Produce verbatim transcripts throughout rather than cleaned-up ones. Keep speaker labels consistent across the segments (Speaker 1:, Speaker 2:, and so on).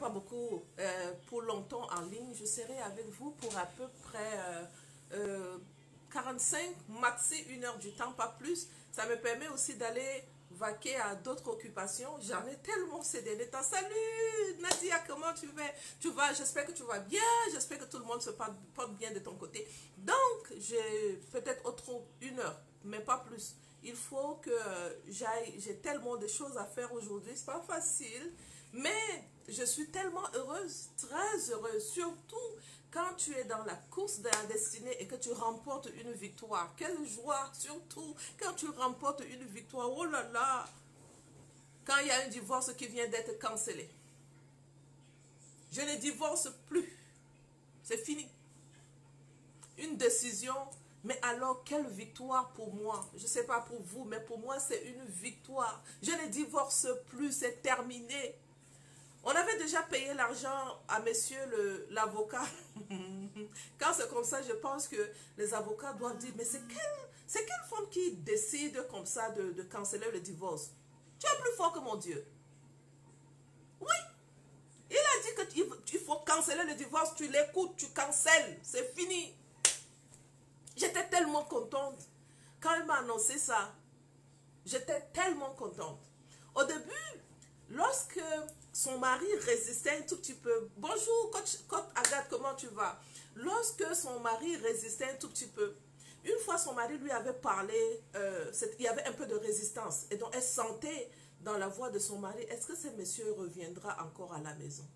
Speaker 1: pas beaucoup euh, pour longtemps en ligne. Je serai avec vous pour à peu près euh, euh, quarante-cinq, maxi une heure du temps, pas plus. Ça me permet aussi d'aller vaquer à d'autres occupations. J'en ai tellement ces derniers temps. Salut Nadia, comment tu vas? Tu vas, j'espère que tu vas bien. J'espère que tout le monde se porte, porte bien de ton côté. Donc, j'ai peut-être autre une heure, mais pas plus. Il faut que j'aille, j'ai tellement de choses à faire aujourd'hui. C'est pas facile, mais je suis tellement heureuse, très heureuse, surtout quand tu es dans la course de la destinée et que tu remportes une victoire. Quelle joie, surtout quand tu remportes une victoire. Oh là là! Quand il y a un divorce qui vient d'être cancellé. Je ne divorce plus. C'est fini. Une décision, mais alors quelle victoire pour moi. Je ne sais pas pour vous, mais pour moi c'est une victoire. Je ne divorce plus, c'est terminé. On avait déjà payé l'argent à monsieur l'avocat. Quand c'est comme ça, je pense que les avocats doivent dire, mais c'est quelle, c'est quelle femme qui décide comme ça de, de canceller le divorce? Tu es plus fort que mon Dieu. Oui. Il a dit qu'il faut canceller le divorce, tu l'écoutes, tu cancelles, c'est fini. J'étais tellement contente. Quand il m'a annoncé ça, j'étais tellement contente. Au début, lorsque son mari résistait un tout petit peu, bonjour coach, coach Agathe, comment tu vas? Lorsque son mari résistait un tout petit peu, une fois son mari lui avait parlé, euh, il y avait un peu de résistance, et donc elle sentait dans la voix de son mari, est-ce que ce monsieur reviendra encore à la maison?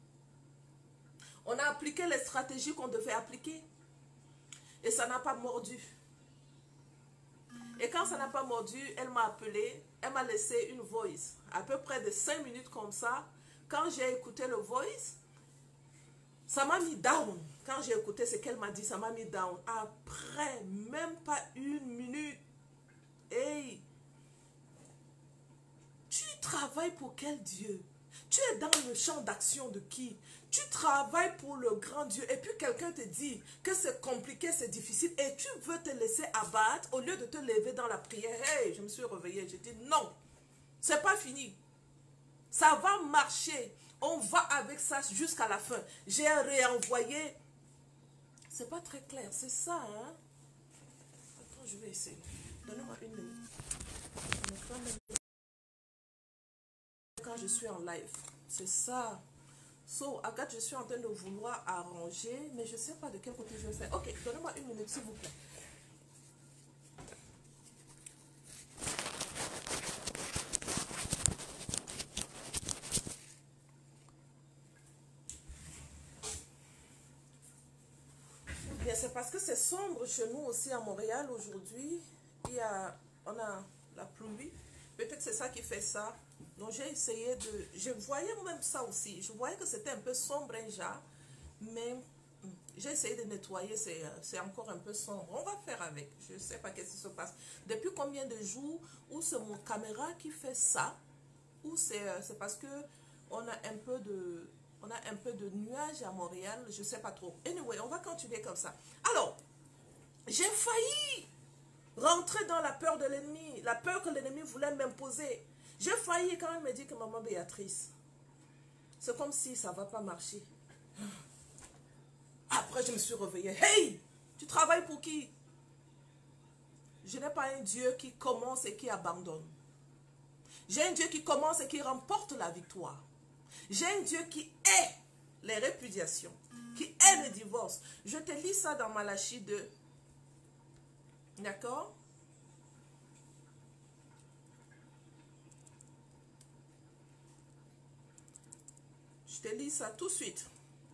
Speaker 1: On a appliqué les stratégies qu'on devait appliquer, et ça n'a pas mordu. Et quand ça n'a pas mordu, elle m'a appelé, elle m'a laissé une voice, à peu près de cinq minutes comme ça. Quand j'ai écouté le voice, ça m'a mis down. Quand j'ai écouté ce qu'elle m'a dit, ça m'a mis down. Après, même pas une minute. Hey, tu travailles pour quel Dieu? Tu es dans le champ d'action de qui? Tu travailles pour le grand Dieu et puis quelqu'un te dit que c'est compliqué, c'est difficile et tu veux te laisser abattre au lieu de te lever dans la prière. Hey, je me suis réveillée, j'ai dit non, c'est pas fini. Ça va marcher. On va avec ça jusqu'à la fin. J'ai réenvoyé. C'est pas très clair, c'est ça, hein? Attends, je vais essayer. Donnez-moi une minute. Quand je suis en live, c'est ça. So, Agathe, je suis en train de vouloir arranger, mais je ne sais pas de quel côté je vais faire. Ok, donnez-moi une minute, s'il vous plaît. Bien, c'est parce que c'est sombre chez nous aussi à Montréal aujourd'hui. Il y a, on a la pluie. Peut-être c'est ça qui fait ça. Donc j'ai essayé de... Je voyais même ça aussi. Je voyais que c'était un peu sombre déjà. Mais j'ai essayé de nettoyer. C'est encore un peu sombre. On va faire avec. Je ne sais pas qu'est-ce qui se passe. Depuis combien de jours où c'est mon caméra qui fait ça? Ou c'est parce que on a un peu de... On a un peu de nuages à Montréal. Je ne sais pas trop. Anyway, on va continuer comme ça. Alors, j'ai failli rentrer dans la peur de l'ennemi. La peur que l'ennemi voulait m'imposer. J'ai failli quand elle me dit que maman Béatrice, c'est comme si ça ne va pas marcher. Après, je me suis réveillée. Hey, tu travailles pour qui? Je n'ai pas un Dieu qui commence et qui abandonne. J'ai un Dieu qui commence et qui remporte la victoire. J'ai un Dieu qui hait les répudiations, qui hait le divorce. Je te lis ça dans Malachie deux. D'accord? Je te lis ça tout de suite.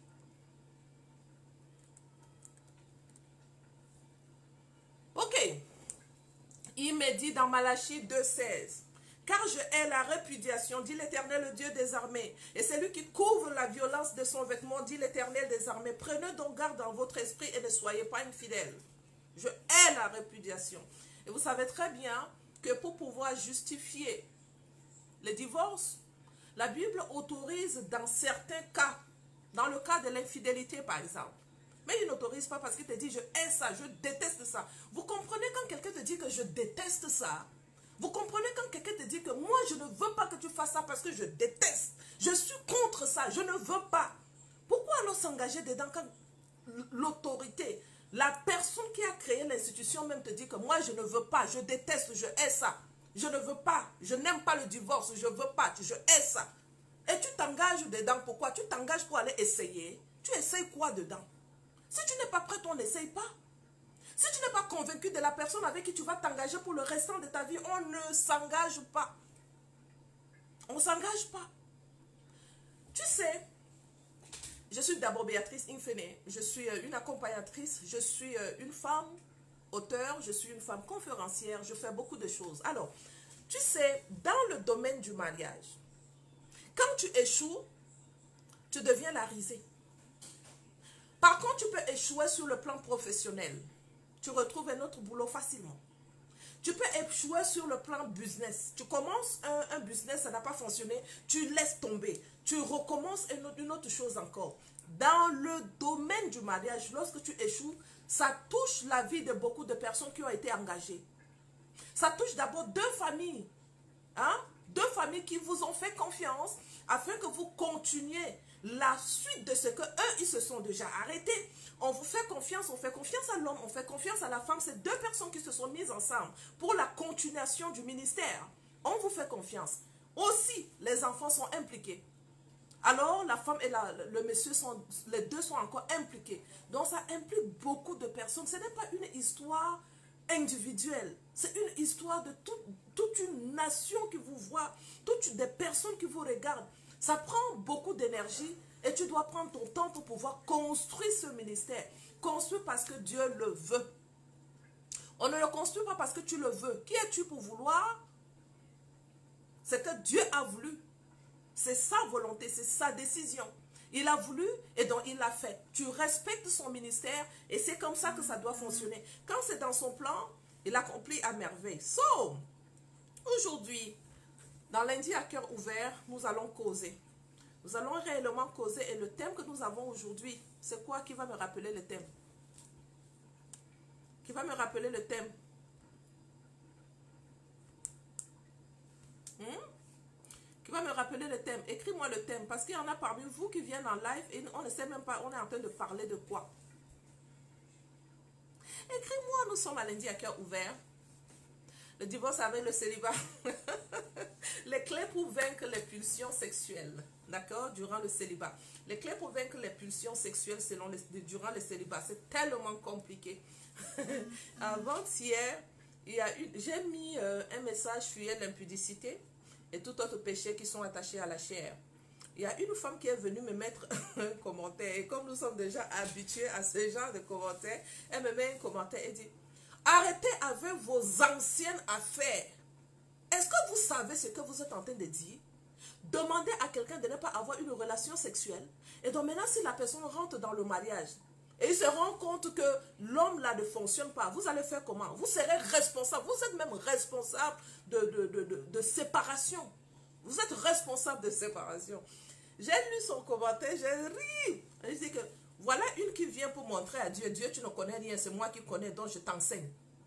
Speaker 1: Ok. Il me dit dans Malachie deux, seize. Car je hais la répudiation, dit l'Éternel, le Dieu des armées. Et c'est lui qui couvre la violence de son vêtement, dit l'Éternel des armées. Prenez donc garde dans votre esprit et ne soyez pas infidèles. Je hais la répudiation. Et vous savez très bien que pour pouvoir justifier le divorce, la Bible autorise dans certains cas, dans le cas de l'infidélité par exemple. Mais il n'autorise pas parce qu'il te dit, je hais ça, je déteste ça. Vous comprenez quand quelqu'un te dit que je déteste ça? Vous comprenez quand quelqu'un te dit que moi, je ne veux pas que tu fasses ça parce que je déteste. Je suis contre ça, je ne veux pas. Pourquoi alors s'engager dedans quand l'autorité, la personne qui a créé l'institution même te dit que moi, je ne veux pas, je déteste, je hais ça. Je ne veux pas, je n'aime pas le divorce, je ne veux pas, je hais ça. Et tu t'engages dedans, pourquoi? Tu t'engages pour aller essayer. Tu essayes quoi dedans? Si tu n'es pas prêt, on n'essaye pas. Si tu n'es pas convaincu de la personne avec qui tu vas t'engager pour le restant de ta vie, on ne s'engage pas. On ne s'engage pas. Tu sais, je suis d'abord Béatrice Infene. Je suis une accompagnatrice, je suis une femme auteure, je suis une femme conférencière, je fais beaucoup de choses. Alors, tu sais, dans le domaine du mariage, quand tu échoues, tu deviens la risée. Par contre, tu peux échouer sur le plan professionnel. Tu retrouves un autre boulot facilement. Tu peux échouer sur le plan business. Tu commences un, un business, ça n'a pas fonctionné, tu laisses tomber. Tu recommences une autre, une autre chose encore. Dans le domaine du mariage, lorsque tu échoues, ça touche la vie de beaucoup de personnes qui ont été engagées. Ça touche d'abord deux familles. Hein? Deux familles qui vous ont fait confiance afin que vous continuiez la suite de ce que eux, ils se sont déjà arrêtés. On vous fait confiance, on fait confiance à l'homme, on fait confiance à la femme. C'est deux personnes qui se sont mises ensemble pour la continuation du ministère. On vous fait confiance. Aussi, les enfants sont impliqués. Alors, la femme et la, le monsieur, sont, les deux sont encore impliqués. Donc, ça implique beaucoup de personnes. Ce n'est pas une histoire individuelle. C'est une histoire de tout, toute une nation qui vous voit, toutes des personnes qui vous regardent. Ça prend beaucoup d'énergie et tu dois prendre ton temps pour pouvoir construire ce ministère. Construire parce que Dieu le veut. On ne le construit pas parce que tu le veux. Qui es-tu pour vouloir? C'est que Dieu a voulu. C'est sa volonté, c'est sa décision. Il a voulu et donc il l'a fait. Tu respectes son ministère et c'est comme ça que ça doit fonctionner. Quand c'est dans son plan, il accomplit à merveille. So, aujourd'hui, dans lundi à cœur ouvert, nous allons causer. Nous allons réellement causer et le thème que nous avons aujourd'hui, c'est quoi qui va me rappeler le thème? Qui va me rappeler le thème? Hmm? Qui va me rappeler le thème? Écris-moi le thème parce qu'il y en a parmi vous qui viennent en live et on ne sait même pas, on est en train de parler de quoi? Écris-moi, nous sommes à lundi à cœur ouvert. Le divorce avec le célibat. Les clés pour vaincre les pulsions sexuelles. D'accord? Durant le célibat. Les clés pour vaincre les pulsions sexuelles selon les, durant le célibat. C'est tellement compliqué. Avant-hier, j'ai mis euh, un message fuyez l'impudicité et tout autre péché qui sont attachés à la chair. Il y a une femme qui est venue me mettre un commentaire. Et comme nous sommes déjà habitués à ce genre de commentaires, elle me met un commentaire et dit: arrêtez avec vos anciennes affaires. Est-ce que vous savez ce que vous êtes en train de dire? Demandez à quelqu'un de ne pas avoir une relation sexuelle. Et donc maintenant, si la personne rentre dans le mariage et il se rend compte que l'homme là ne fonctionne pas, vous allez faire comment? Vous serez responsable. Vous êtes même responsable de, de, de, de, de séparation. Vous êtes responsable de séparation. J'ai lu son commentaire, j'ai ri. Je dis que voilà une qui vient pour montrer à Dieu: Dieu, tu ne connais rien, c'est moi qui connais, donc je t'enseigne.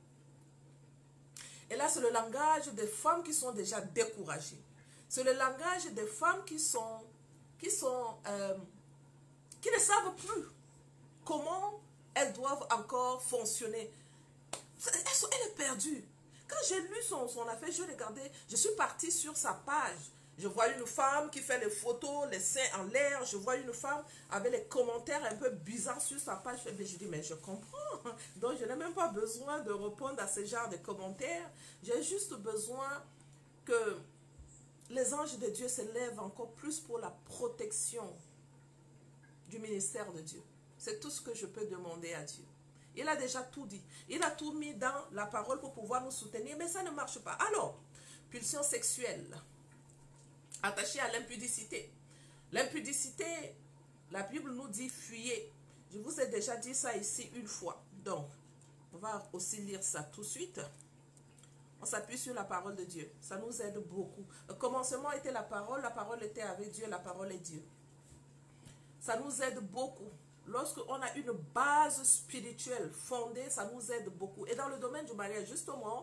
Speaker 1: Et là, c'est le langage des femmes qui sont déjà découragées. C'est le langage des femmes qui sont, qui sont, euh, qui ne savent plus comment elles doivent encore fonctionner. Elle, sont, elle est perdue. Quand j'ai lu son, son affaire, je regardais, je suis partie sur sa page. Je vois une femme qui fait les photos, les seins en l'air. Je vois une femme avec les commentaires un peu bizarres sur sa page. Je dis, mais je comprends. Donc, je n'ai même pas besoin de répondre à ce genre de commentaires. J'ai juste besoin que les anges de Dieu se lèvent encore plus pour la protection du ministère de Dieu. C'est tout ce que je peux demander à Dieu. Il a déjà tout dit. Il a tout mis dans la parole pour pouvoir nous soutenir, mais ça ne marche pas. Alors, pulsion sexuelle, attachée à l'impudicité. L'impudicité, la Bible nous dit fuyez. Je vous ai déjà dit ça ici une fois. Donc, on va aussi lire ça tout de suite. On s'appuie sur la parole de Dieu. Ça nous aide beaucoup. Le commencement était la parole, la parole était avec Dieu, la parole est Dieu. Ça nous aide beaucoup. Lorsqu'on a une base spirituelle fondée, ça nous aide beaucoup. Et dans le domaine du mariage, justement,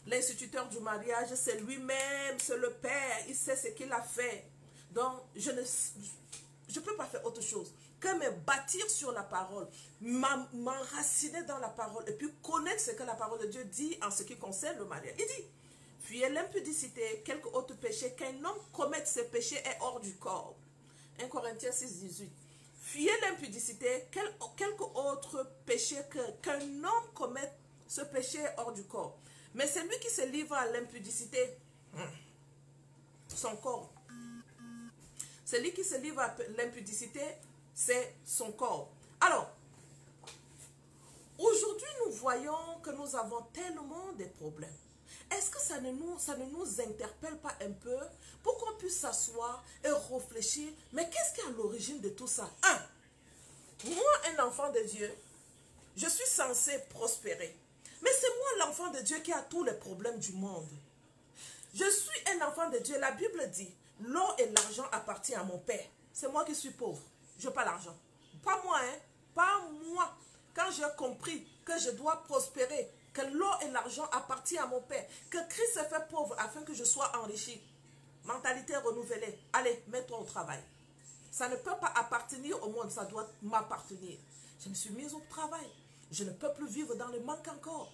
Speaker 1: L'instituteur du mariage, c'est lui-même, c'est le Père. Il sait ce qu'il a fait. Donc, je ne je peux pas faire autre chose que me bâtir sur la parole, m'enraciner dans la parole et puis connaître ce que la parole de Dieu dit en ce qui concerne le mariage. Il dit, fuyez l'impudicité, quelque autre péché, qu'un homme commette ce péché est hors du corps. un Corinthiens six, dix-huit. Fuyez l'impudicité, quel, quelque autre péché qu'un qu homme commette ce péché est hors du corps. Mais celui qui se livre à l'impudicité, son corps. Celui qui se livre à l'impudicité, c'est son corps. Alors, aujourd'hui, nous voyons que nous avons tellement de problèmes. Est-ce que ça ne, nous, ça ne nous interpelle pas un peu pour qu'on puisse s'asseoir et réfléchir? Mais qu'est-ce qui est à l'origine de tout ça? Un, moi, un enfant de Dieu, je suis censé prospérer. Mais c'est moi l'enfant de Dieu qui a tous les problèmes du monde. Je suis un enfant de Dieu. La Bible dit, l'or et l'argent appartiennent à mon Père. C'est moi qui suis pauvre. Je n'ai pas l'argent. Pas moi, hein. Pas moi. Quand j'ai compris que je dois prospérer, que l'or et l'argent appartiennent à mon Père, que Christ s'est fait pauvre afin que je sois enrichi. Mentalité renouvelée. Allez, mets-toi au travail. Ça ne peut pas appartenir au monde, ça doit m'appartenir. Je me suis mise au travail. Je ne peux plus vivre dans le manque encore.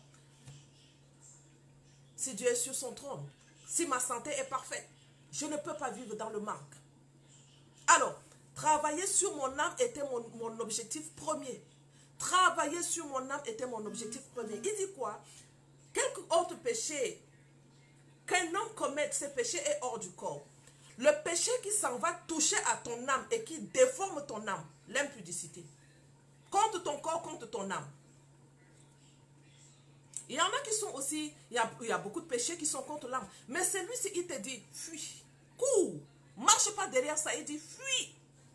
Speaker 1: Si Dieu est sur son trône, si ma santé est parfaite, je ne peux pas vivre dans le manque. Alors, travailler sur mon âme était mon, mon objectif premier. Travailler sur mon âme était mon objectif premier. Il dit quoi? Quelque autre péché qu'un homme commette, ce péché est hors du corps. Le péché qui s'en va toucher à ton âme et qui déforme ton âme, l'impudicité. Contre ton corps, contre ton âme. Il y en a qui sont aussi, il y a, il y a beaucoup de péchés qui sont contre l'âme. Mais celui-ci, il te dit, fuis, cours, marche pas derrière ça, il dit, fuis,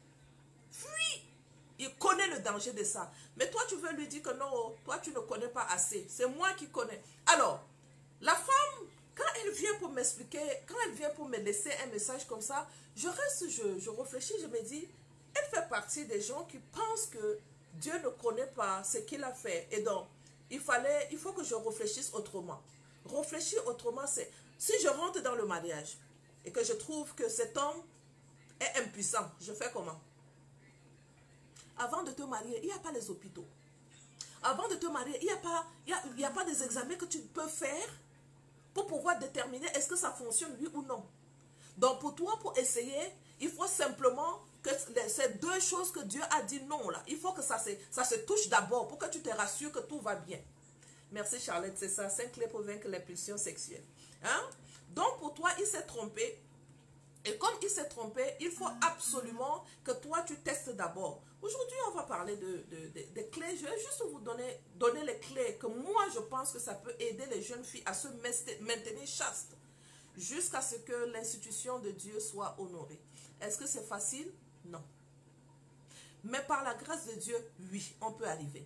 Speaker 1: fuis. Il connaît le danger de ça. Mais toi, tu veux lui dire que non, toi, tu ne connais pas assez. C'est moi qui connais. Alors, la femme, quand elle vient pour m'expliquer, quand elle vient pour me laisser un message comme ça, je reste, je, je réfléchis, je me dis, elle fait partie des gens qui pensent que Dieu ne connaît pas ce qu'il a fait. Et donc, il fallait, il faut que je réfléchisse autrement. Réfléchir autrement, c'est, si je rentre dans le mariage et que je trouve que cet homme est impuissant, je fais comment? Avant de te marier, il n'y a pas les hôpitaux. Avant de te marier, il n'y a pas, il y a, il y a pas des examens que tu peux faire pour pouvoir déterminer est-ce que ça fonctionne oui ou non. Donc pour toi, pour essayer, il faut simplement que ces deux choses que Dieu a dit non là, il faut que ça se, ça se touche d'abord pour que tu te rassures que tout va bien. Merci Charlotte, c'est ça, cinq clés pour vaincre l'impulsion sexuelle. Hein? Donc pour toi, il s'est trompé. Et comme il s'est trompé, il faut absolument que toi tu testes d'abord. Aujourd'hui, on va parler de, de, de, de clés. Je vais juste vous donner, donner les clés que moi je pense que ça peut aider les jeunes filles à se maintenir chastes jusqu'à ce que l'institution de Dieu soit honorée. Est-ce que c'est facile? Non. Mais par la grâce de Dieu, oui, on peut arriver.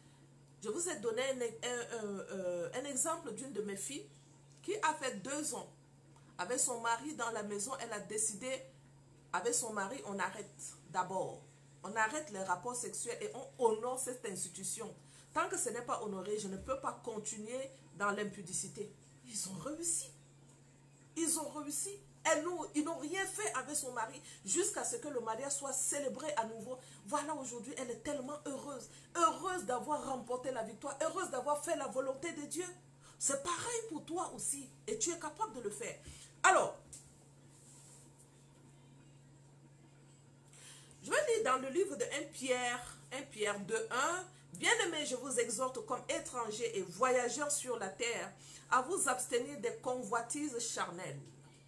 Speaker 1: Je vous ai donné un, un, un, un exemple d'une de mes filles qui a fait deux ans. Avec son mari dans la maison, elle a décidé, avec son mari, on arrête d'abord. On arrête les rapports sexuels et on honore cette institution. Tant que ce n'est pas honoré, je ne peux pas continuer dans l'impudicité. Ils ont réussi. Ils ont réussi. Elle, ils n'ont rien fait avec son mari jusqu'à ce que le mariage soit célébré à nouveau. Voilà, aujourd'hui, elle est tellement heureuse. Heureuse d'avoir remporté la victoire. Heureuse d'avoir fait la volonté de Dieu. C'est pareil pour toi aussi. Et tu es capable de le faire. Alors, je vais lire dans le livre de un Pierre, un Pierre deux, un. Bien-aimés, je vous exhorte comme étrangers et voyageurs sur la terre à vous abstenir des convoitises charnelles.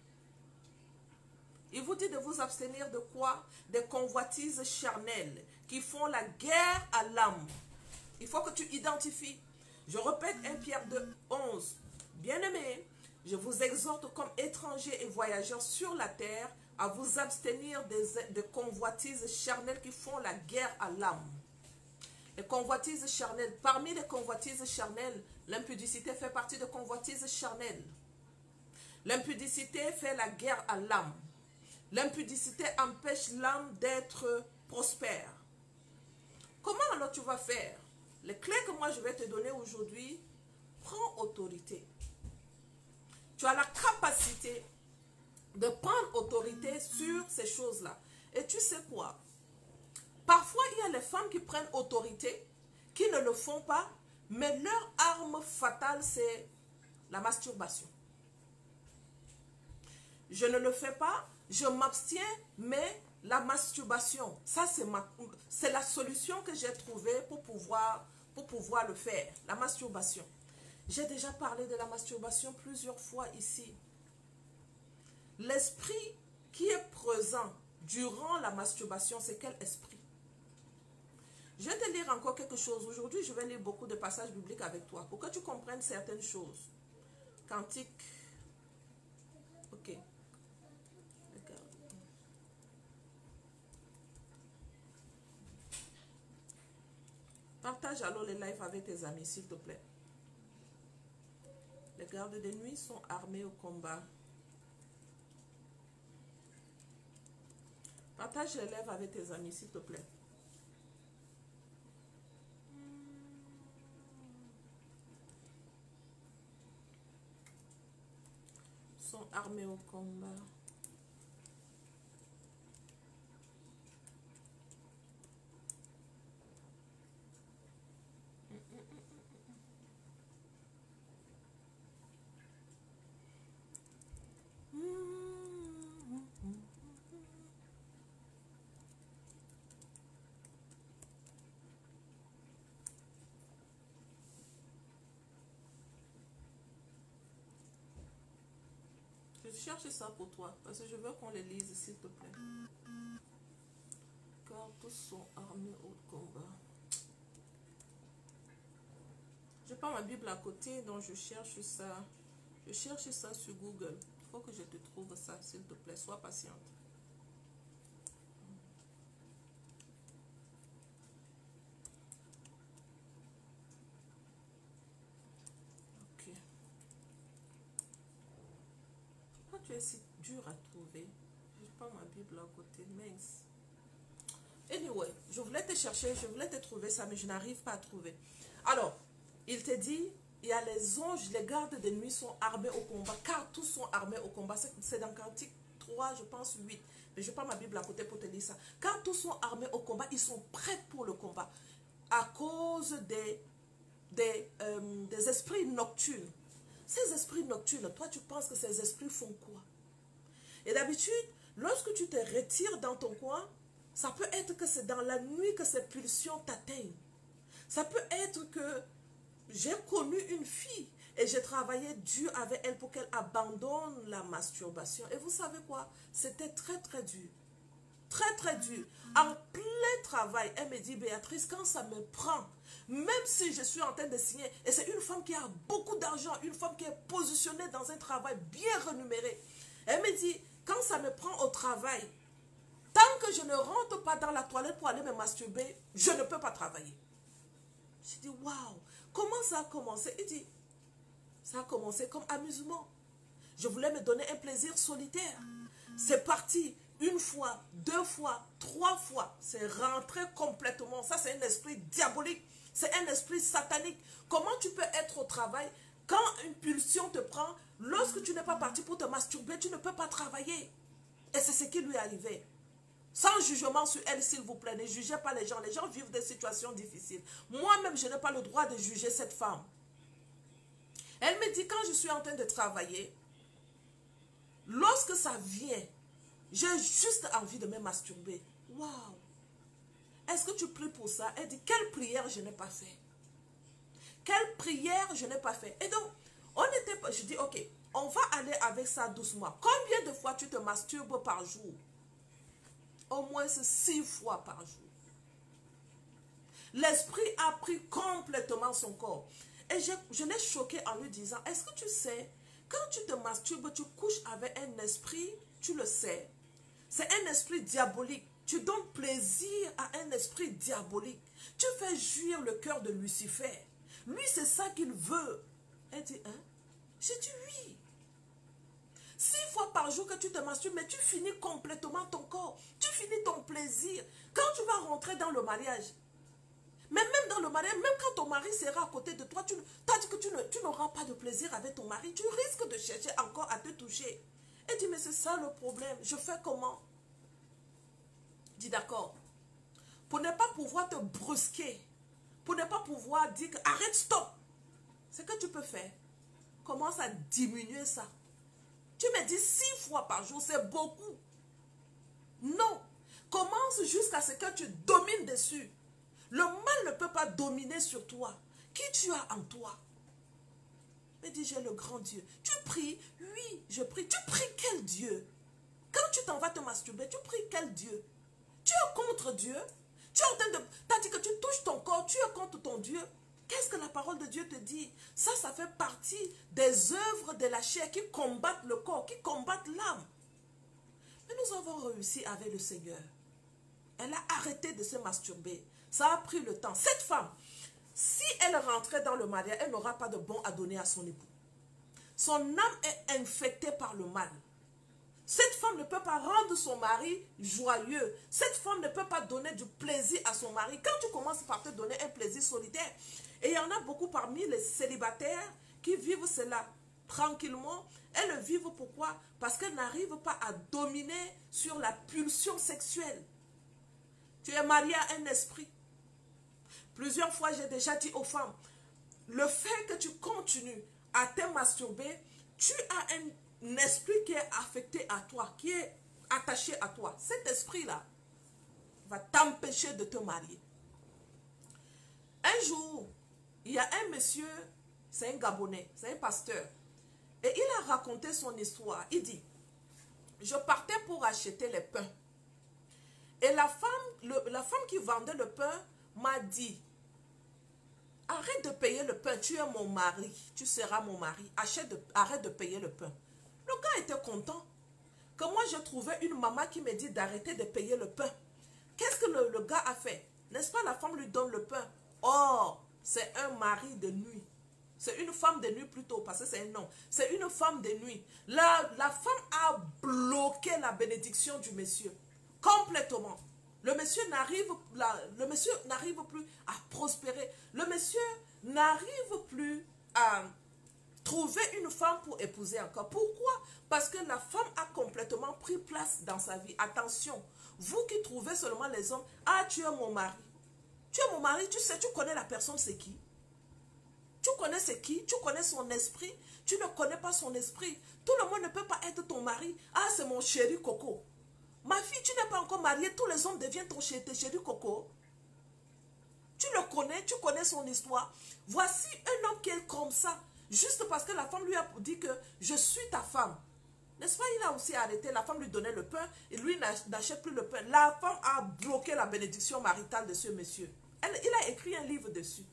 Speaker 1: Il vous dit de vous abstenir de quoi? Des convoitises charnelles qui font la guerre à l'âme. Il faut que tu identifies. Je répète un Pierre deux, onze. Bien-aimés, je vous exhorte comme étrangers et voyageurs sur la terre à vous abstenir des, des convoitises charnelles qui font la guerre à l'âme. Les convoitises charnelles, parmi les convoitises charnelles, l'impudicité fait partie de convoitises charnelles. L'impudicité fait la guerre à l'âme. L'impudicité empêche l'âme d'être prospère. Comment alors tu vas faire? Les clés que moi je vais te donner aujourd'hui, prends autorité. Tu as la capacité de prendre autorité sur ces choses-là. Et tu sais quoi? Parfois, il y a les femmes qui prennent autorité, qui ne le font pas, mais leur arme fatale, c'est la masturbation. Je ne le fais pas, je m'abstiens, mais la masturbation, ça c'est ma, c'est la solution que j'ai trouvée pour pouvoir, pour pouvoir le faire, la masturbation. J'ai déjà parlé de la masturbation plusieurs fois ici. L'esprit qui est présent durant la masturbation, c'est quel esprit? Je vais te lire encore quelque chose. Aujourd'hui, je vais lire beaucoup de passages bibliques avec toi pour que tu comprennes certaines choses. Cantique. Ok. Regarde. Partage alors les lives avec tes amis, s'il te plaît. Les gardes de nuit sont armés au combat. Partage les lives avec tes amis, s'il te plaît. Sont armés au combat. Je cherche ça pour toi, parce que je veux qu'on les lise, s'il te plaît. Car tous sont armés au combat. Je prends ma Bible à côté, donc je cherche ça. Je cherche ça sur Google. Il faut que je te trouve ça, s'il te plaît. Sois patiente. Ok. Pourquoi tu es si dur à trouver? Je prends ma Bible à côté. Mince. Anyway, je voulais te chercher, je voulais te trouver ça, mais je n'arrive pas à trouver. Alors, il te dit, il y a les anges, les gardes de nuit sont armés au combat, car tous sont armés au combat. C'est dans Cantique trois, je pense huit. Mais je prends ma Bible à côté pour te lire ça. Car tous sont armés au combat, ils sont prêts pour le combat. À cause des, des, euh, des esprits nocturnes. Ces esprits nocturnes, toi tu penses que ces esprits font quoi? Et d'habitude, lorsque tu te retires dans ton coin, ça peut être que c'est dans la nuit que ces pulsions t'atteignent. Ça peut être que j'ai connu une fille et j'ai travaillé dur avec elle pour qu'elle abandonne la masturbation. Et vous savez quoi? C'était très très dur. Très très dur. En plein travail, elle me dit, Béatrice, quand ça me prend, même si je suis en train de signer, et c'est une femme qui a beaucoup d'argent, une femme qui est positionnée dans un travail bien rémunéré. Elle me dit, quand ça me prend au travail, tant que je ne rentre pas dans la toilette pour aller me masturber, je ne peux pas travailler. J'ai dit, waouh, comment ça a commencé? Il dit, ça a commencé comme amusement. Je voulais me donner un plaisir solitaire. C'est parti une fois, deux fois, trois fois. C'est rentré complètement. Ça, c'est un esprit diabolique. C'est un esprit satanique. Comment tu peux être au travail quand une pulsion te prend? Lorsque tu n'es pas parti pour te masturber, tu ne peux pas travailler. Et c'est ce qui lui est arrivé. Sans jugement sur elle, s'il vous plaît. Ne jugez pas les gens. Les gens vivent des situations difficiles. Moi-même, je n'ai pas le droit de juger cette femme. Elle me dit, quand je suis en train de travailler, lorsque ça vient, j'ai juste envie de me masturber. Waouh! Est-ce que tu pries pour ça? Elle dit, quelle prière je n'ai pas fait? Quelle prière je n'ai pas fait? Et donc, on était, je dis, ok, on va aller avec ça doucement. Combien de fois tu te masturbes par jour? Au moins six fois par jour. L'esprit a pris complètement son corps. Et je, je l'ai choqué en lui disant, est-ce que tu sais, quand tu te masturbes, tu couches avec un esprit, tu le sais. C'est un esprit diabolique. Tu donnes plaisir à un esprit diabolique. Tu fais jouir le cœur de Lucifer. Lui, c'est ça qu'il veut. Elle dit, hein? J'ai dit oui. Six fois par jour que tu te masturbes, mais tu finis complètement ton corps. Tu finis ton plaisir. Quand tu vas rentrer dans le mariage, Mais même dans le mariage, même quand ton mari sera à côté de toi, tu as dit que tu ne- tu n'auras pas de plaisir avec ton mari, tu risques de chercher encore à te toucher. Et dis, mais c'est ça le problème, je fais comment? Dis d'accord. Pour ne pas pouvoir te brusquer, pour ne pas pouvoir dire que arrête, stop. Ce que tu peux faire, commence à diminuer ça. Tu me dis six fois par jour, c'est beaucoup. Non. Commence jusqu'à ce que tu domines dessus. Le mal ne peut pas dominer sur toi. Qui tu as en toi? Mais dis, j'ai le grand Dieu. Tu pries? Oui, je prie. Tu pries quel Dieu? Quand tu t'en vas te masturber, tu pries quel Dieu? Tu es contre Dieu? Tu es en train de... Tu as dit que tu touches ton corps, tu es contre ton Dieu. Qu'est-ce que la parole de Dieu te dit? Ça, ça fait partie des œuvres de la chair qui combattent le corps, qui combattent l'âme. Mais nous avons réussi avec le Seigneur. Elle a arrêté de se masturber. Ça a pris le temps. Cette femme, si elle rentrait dans le mariage, elle n'aura pas de bon à donner à son époux. Son âme est infectée par le mal. Cette femme ne peut pas rendre son mari joyeux. Cette femme ne peut pas donner du plaisir à son mari. Quand tu commences par te donner un plaisir solitaire, et il y en a beaucoup parmi les célibataires qui vivent cela tranquillement, elles le vivent pourquoi? Parce qu'elles n'arrivent pas à dominer sur la pulsion sexuelle. Tu es marié à un esprit. Plusieurs fois, j'ai déjà dit aux femmes, le fait que tu continues à te masturber, tu as un esprit qui est affecté à toi, qui est attaché à toi. Cet esprit-là va t'empêcher de te marier. Un jour, il y a un monsieur, c'est un Gabonais, c'est un pasteur, et il a raconté son histoire. Il dit, je partais pour acheter les pains. Et la femme, le, la femme qui vendait le pain m'a dit, arrête de payer le pain, tu es mon mari, tu seras mon mari, Achète de, arrête de payer le pain. Le gars était content que moi je trouvais une maman qui me dit d'arrêter de payer le pain. Qu'est-ce que le, le gars a fait? N'est-ce pas, la femme lui donne le pain. Or, c'est un mari de nuit. C'est une femme de nuit plutôt, parce que c'est un nom. C'est une femme de nuit. La, la femme a bloqué la bénédiction du monsieur. Complètement. Le monsieur n'arrive le monsieur n'arrive plus à prospérer. Le monsieur n'arrive plus à trouver une femme pour épouser encore. Pourquoi? Parce que la femme a complètement pris place dans sa vie. Attention, vous qui trouvez seulement les hommes, ah, tu es mon mari. Tu es mon mari, tu sais, tu connais la personne, c'est qui? Tu connais c'est qui? Tu connais son esprit? Tu ne connais pas son esprit. Tout le monde ne peut pas être ton mari. Ah, c'est mon chéri Coco. Ma fille, tu n'es pas encore mariée, tous les hommes deviennent ton chéri, chéri Coco. Tu le connais, tu connais son histoire. Voici un homme qui est comme ça, juste parce que la femme lui a dit que je suis ta femme. N'est-ce pas, il a aussi arrêté, la femme lui donnait le pain, et lui n'achète plus le pain. La femme a bloqué la bénédiction maritale de ce monsieur. Elle, il a écrit un livre dessus.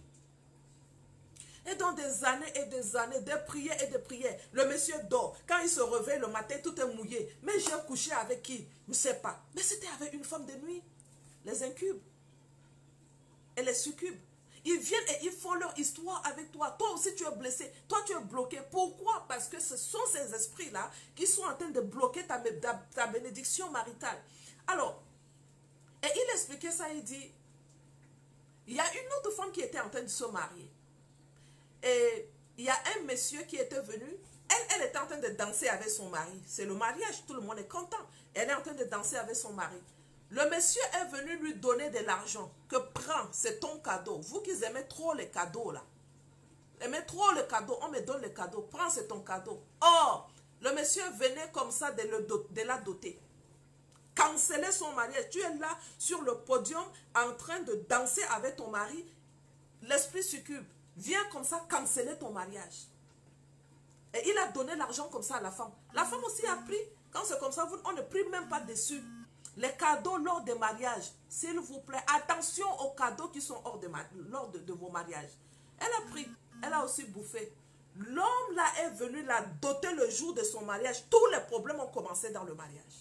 Speaker 1: Et dans des années et des années, des prières et des prières, le monsieur dort. Quand il se réveille le matin, tout est mouillé. Mais j'ai couché avec qui? Je ne sais pas. Mais c'était avec une femme de nuit. Les incubes. Et les succubes. Ils viennent et ils font leur histoire avec toi. Toi aussi, tu es blessé. Toi, tu es bloqué. Pourquoi? Parce que ce sont ces esprits-là qui sont en train de bloquer ta, ta, ta bénédiction maritale. Alors, et il expliquait ça, il dit, il y a une autre femme qui était en train de se marier. Et il y a un monsieur qui était venu, elle, elle était en train de danser avec son mari. C'est le mariage, tout le monde est content. Elle est en train de danser avec son mari. Le monsieur est venu lui donner de l'argent. Que prends, c'est ton cadeau. Vous qui aimez trop les cadeaux là. Aimez trop les cadeaux, on me donne les cadeaux. Prends, c'est ton cadeau. Or, le monsieur venait comme ça de, le, de la doter. Canceller son mariage. Tu es là sur le podium en train de danser avec ton mari. L'esprit succube. Viens comme ça canceller ton mariage. Et il a donné l'argent comme ça à la femme. La femme aussi a pris. Quand c'est comme ça, vous, on ne prie même pas dessus. Les cadeaux lors des mariages, s'il vous plaît, attention aux cadeaux qui sont hors de, lors de, de vos mariages. Elle a pris, elle a aussi bouffé. L'homme là est venu la doter le jour de son mariage. Tous les problèmes ont commencé dans le mariage.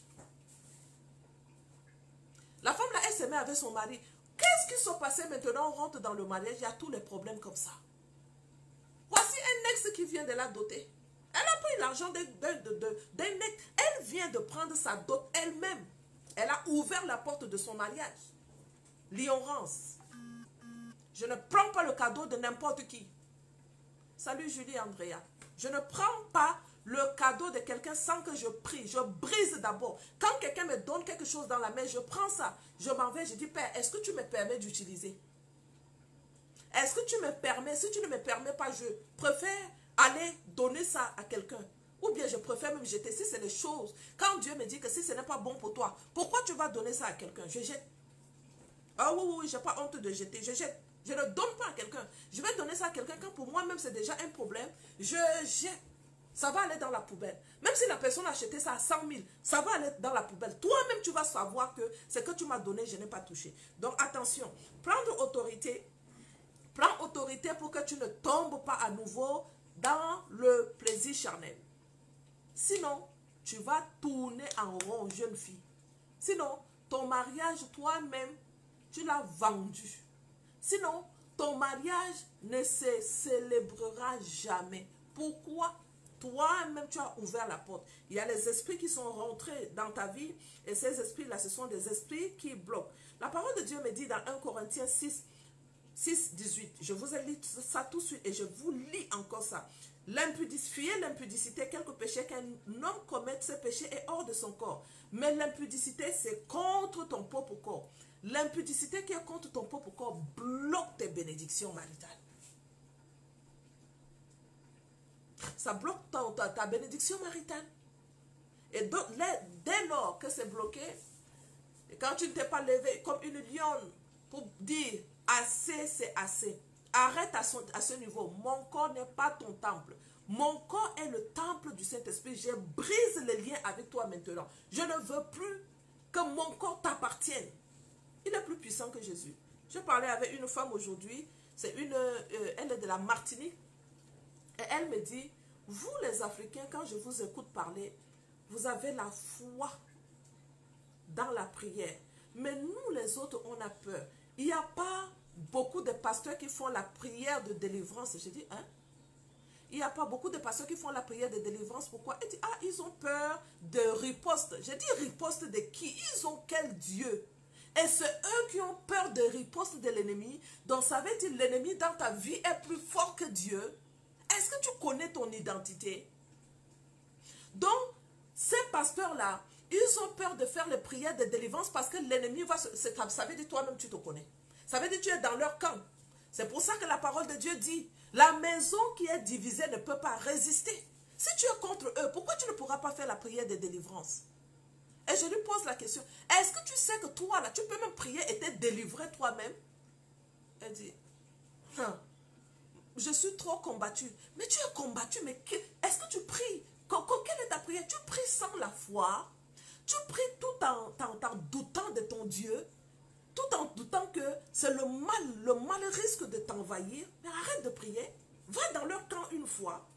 Speaker 1: La femme là, elle s'est mise avec son mari. Qu'est-ce qui se passait maintenant? On rentre dans le mariage, il y a tous les problèmes comme ça. Voici un ex qui vient de la doter. Elle a pris l'argent d'un ex. Elle vient de prendre sa dot elle-même. Elle a ouvert la porte de son mariage. L'ignorance. Je ne prends pas le cadeau de n'importe qui. Salut Julie Andrea. Je ne prends pas le cadeau de quelqu'un sans que je prie. Je brise d'abord. Quand quelqu'un me donne quelque chose dans la main, je prends ça. Je m'en vais, je dis, Père, est-ce que tu me permets d'utiliser? Est-ce que tu me permets? Si tu ne me permets pas, je préfère aller donner ça à quelqu'un. Ou bien je préfère même jeter. Si c'est des choses, quand Dieu me dit que si ce n'est pas bon pour toi, pourquoi tu vas donner ça à quelqu'un? Je jette. Ah oui, oui, oui, je n'ai pas honte de jeter. Je jette. Je ne donne pas à quelqu'un. Je vais donner ça à quelqu'un quand pour moi-même c'est déjà un problème. Je jette. Ça va aller dans la poubelle. Même si la personne a acheté ça à cent mille, ça va aller dans la poubelle. Toi-même, tu vas savoir que ce que tu m'as donné, je n'ai pas touché. Donc attention, prendre autorité. Prends autorité pour que tu ne tombes pas à nouveau dans le plaisir charnel. Sinon, tu vas tourner en rond, jeune fille. Sinon, ton mariage, toi-même, tu l'as vendu. Sinon, ton mariage ne se célébrera jamais. Pourquoi? Toi-même, tu as ouvert la porte. Il y a les esprits qui sont rentrés dans ta vie et ces esprits-là, ce sont des esprits qui bloquent. La parole de Dieu me dit dans un Corinthiens six, six, dix-huit, je vous ai lu ça tout de suite et je vous lis encore ça. L'impudicité, l'impudicité, quelque péché qu'un homme commette, ce péché est hors de son corps. Mais l'impudicité, c'est contre ton propre corps. L'impudicité qui est contre ton propre corps bloque tes bénédictions maritales. Ça bloque ta, ta, ta bénédiction maritale. Et donc, dès lors que c'est bloqué, et quand tu ne t'es pas levé comme une lionne pour dire assez, c'est assez. Arrête à, son, à ce niveau. Mon corps n'est pas ton temple. Mon corps est le temple du Saint-Esprit. Je brise les liens avec toi maintenant. Je ne veux plus que mon corps t'appartienne. Il est plus puissant que Jésus. Je parlais avec une femme aujourd'hui. C'est une, euh, elle est de la Martinique. Et elle me dit, vous les Africains, quand je vous écoute parler, vous avez la foi dans la prière. Mais nous les autres, on a peur. Il n'y a pas beaucoup de pasteurs qui font la prière de délivrance. Je dis, hein? Il n'y a pas beaucoup de pasteurs qui font la prière de délivrance. Pourquoi? Elle dit, ah, ils ont peur de riposte. Je dis, riposte de qui? Ils ont quel Dieu? Et c'est eux qui ont peur de riposte de l'ennemi. Donc ça veut dire l'ennemi dans ta vie est plus fort que Dieu. Est-ce que tu connais ton identité? Donc, ces pasteurs-là, ils ont peur de faire les prières de délivrance parce que l'ennemi va se... Ça veut dire toi-même tu te connais. Ça veut dire que tu es dans leur camp. C'est pour ça que la parole de Dieu dit, la maison qui est divisée ne peut pas résister. Si tu es contre eux, pourquoi tu ne pourras pas faire la prière de délivrance? Et je lui pose la question, est-ce que tu sais que toi, là, tu peux même prier et te délivrer toi-même? Elle dit, hein, je suis trop combattue. Mais tu es combattue, mais est-ce que tu pries? Quelle est ta prière? Tu pries sans la foi? Tu pries tout en, en, en doutant de ton Dieu? Tout en doutant que c'est le mal, le mal risque de t'envahir? Mais arrête de prier. Va dans leur camp une fois.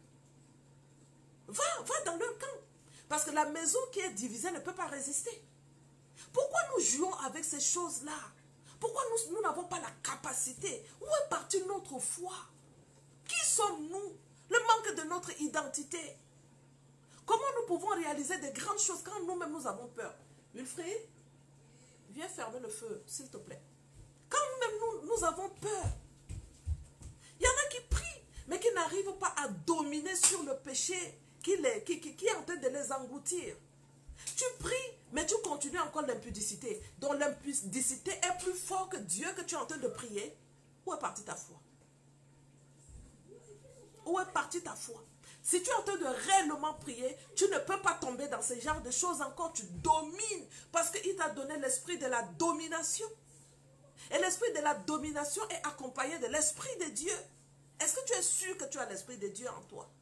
Speaker 1: Va, va dans leur camp. Parce que la maison qui est divisée ne peut pas résister. Pourquoi nous jouons avec ces choses-là? Pourquoi nous n'avons pas la capacité? Où est partie notre foi? Qui sommes-nous? Le manque de notre identité. Comment nous pouvons réaliser des grandes choses quand nous-mêmes nous avons peur? Wilfried, viens fermer le feu, s'il te plaît. Quand nous-mêmes nous, nous avons peur, il y en a qui prient, mais qui n'arrivent pas à dominer sur le péché qui, les, qui, qui, qui est en train de les engloutir. Tu pries, mais tu continues encore l'impudicité. Donc l'impudicité est plus fort que Dieu que tu es en train de prier. Où est partie ta foi? Où est partie ta foi? Si tu es en train de réellement prier, tu ne peux pas tomber dans ce genre de choses encore. Tu domines parce qu'il t'a donné l'esprit de la domination. Et l'esprit de la domination est accompagné de l'esprit de Dieu. Est-ce que tu es sûr que tu as l'esprit de Dieu en toi?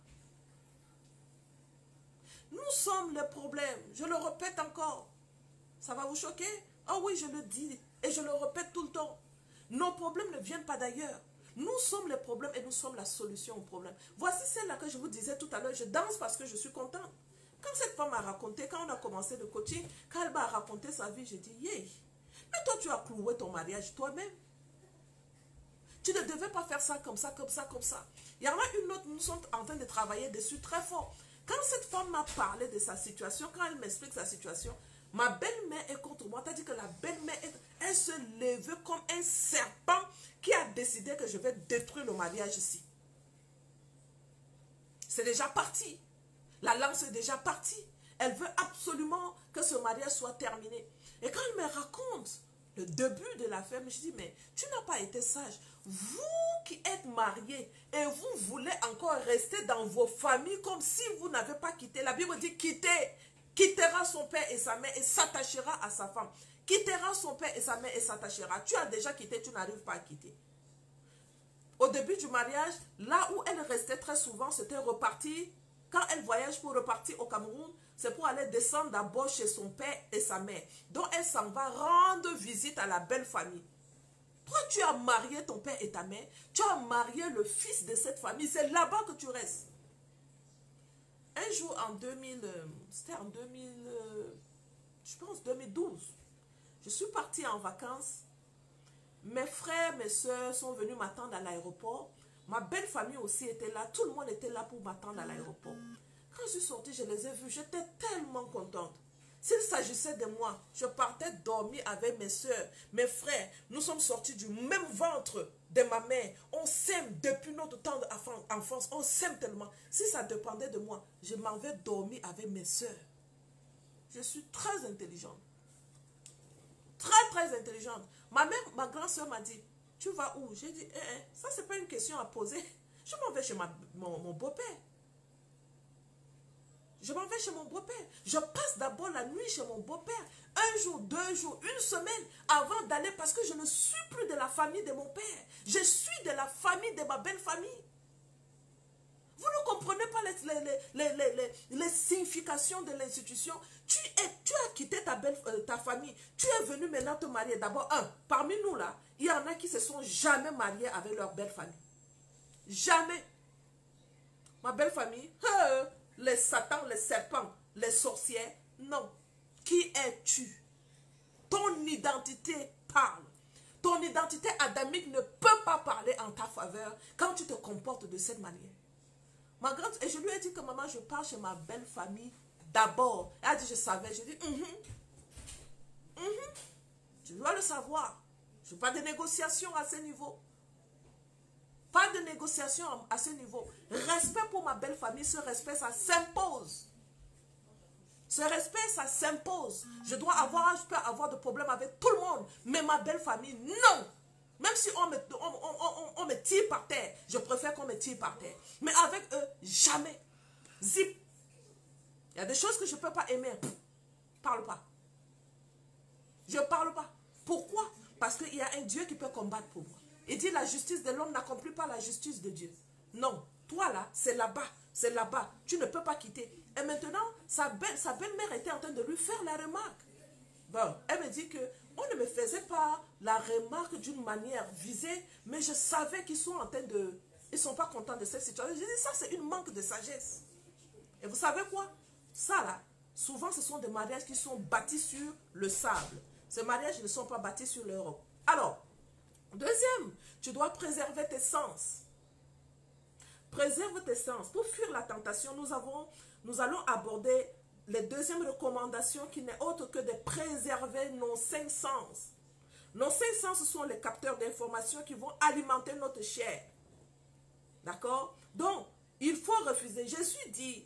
Speaker 1: Nous sommes le problème. Je le répète encore. Ça va vous choquer? Oh oui, je le dis et je le répète tout le temps. Nos problèmes ne viennent pas d'ailleurs. Nous sommes le problème et nous sommes la solution au problème. Voici celle-là que je vous disais tout à l'heure. Je danse parce que je suis contente. Quand cette femme m'a raconté, quand on a commencé le coaching, quand elle m'a raconté sa vie, j'ai dit, yeah. Mais toi, tu as cloué ton mariage toi-même. Tu ne devais pas faire ça comme ça, comme ça, comme ça. Il y en a une autre, nous sommes en train de travailler dessus très fort. Quand cette femme m'a parlé de sa situation, quand elle m'explique sa situation, ma belle-mère est contre moi. Tu as dit que la belle-mère, elle se lève comme un serpent qui a décidé que je vais détruire le mariage ici. C'est déjà parti. La lance est déjà partie. Elle veut absolument que ce mariage soit terminé. Et quand elle me raconte le début de l'affaire, je dis, mais tu n'as pas été sage. Vous qui êtes mariés et vous voulez encore rester dans vos familles comme si vous n'avez pas quitté. La Bible dit quitter, quittera son père et sa mère et s'attachera à sa femme. Quittera son père et sa mère et s'attachera. Tu as déjà quitté, tu n'arrives pas à quitter. Au début du mariage, là où elle restait très souvent, c'était reparti. Quand elle voyage pour repartir au Cameroun, c'est pour aller descendre d'abord chez son père et sa mère. Donc elle s'en va rendre visite à la belle famille. Toi, tu as marié ton père et ta mère. Tu as marié le fils de cette famille. C'est là-bas que tu restes. Un jour en deux mille, c'était en deux mille, je pense deux mille douze, je suis partie en vacances. Mes frères, mes soeurs sont venus m'attendre à l'aéroport. Ma belle famille aussi était là. Tout le monde était là pour m'attendre à l'aéroport. Quand je suis sortie, je les ai vus. J'étais tellement contente. S'il s'agissait de moi, je partais dormir avec mes soeurs, mes frères. Nous sommes sortis du même ventre de ma mère. On s'aime depuis notre temps d'enfance. On s'aime tellement. Si ça dépendait de moi, je m'en vais dormir avec mes soeurs. Je suis très intelligente. Très, très intelligente. Ma mère, ma grande soeur m'a dit, tu vas où? J'ai dit, eh, eh, ça c'est pas une question à poser. Je m'en vais chez ma, mon, mon beau-père. Je m'en vais chez mon beau-père. Je passe d'abord la nuit chez mon beau-père. Un jour, deux jours, une semaine avant d'aller parce que je ne suis plus de la famille de mon père. Je suis de la famille de ma belle famille. Vous ne comprenez pas les, les, les, les, les, les significations de l'institution. Tu, tu as quitté ta, belle, euh, ta famille. Tu es venu maintenant te marier. D'abord, un, parmi nous là, il y en a qui se sont jamais mariés avec leur belle famille. Jamais. Ma belle famille, euh, les satans, les serpents, les sorcières, non. Qui es-tu? Ton identité parle. Ton identité adamique ne peut pas parler en ta faveur quand tu te comportes de cette manière. Ma grande, et je lui ai dit que maman, je pars chez ma belle famille d'abord. Elle a dit, je savais. Je dis, mm -hmm, mm -hmm, tu dois le savoir. Je n'ai pas de négociation à ce niveau. Pas de négociation à ce niveau. Respect pour ma belle famille, ce respect, ça s'impose. Ce respect, ça s'impose. Je dois avoir, je peux avoir de problèmes avec tout le monde. Mais ma belle famille, non. Même si on me, on, on, on, on me tire par terre, je préfère qu'on me tire par terre. Mais avec eux, jamais. Zip. Il y a des choses que je ne peux pas aimer. Pff, parle pas. Je ne parle pas. Pourquoi? Parce qu'il y a un Dieu qui peut combattre pour moi. Il dit la justice de l'homme n'accomplit pas la justice de Dieu. Non. Toi là, c'est là-bas. C'est là-bas. Tu ne peux pas quitter. Et maintenant, sa belle, sa belle-mère était en train de lui faire la remarque. Bon, elle me dit que on ne me faisait pas la remarque d'une manière visée, mais je savais qu'ils sont en train de... Ils ne sont pas contents de cette situation. Je dis, ça c'est une manque de sagesse. Et vous savez quoi? Ça là, souvent ce sont des mariages qui sont bâtis sur le sable. Ces mariages ne sont pas bâtis sur l'Europe. Alors, deuxième, tu dois préserver tes sens. Préserve tes sens. Pour fuir la tentation, nous, avons, nous allons aborder les deuxièmes recommandations qui n'est autre que de préserver nos cinq sens. Nos cinq sens sont les capteurs d'informations qui vont alimenter notre chair. D'accord? Donc, il faut refuser. Jésus dit,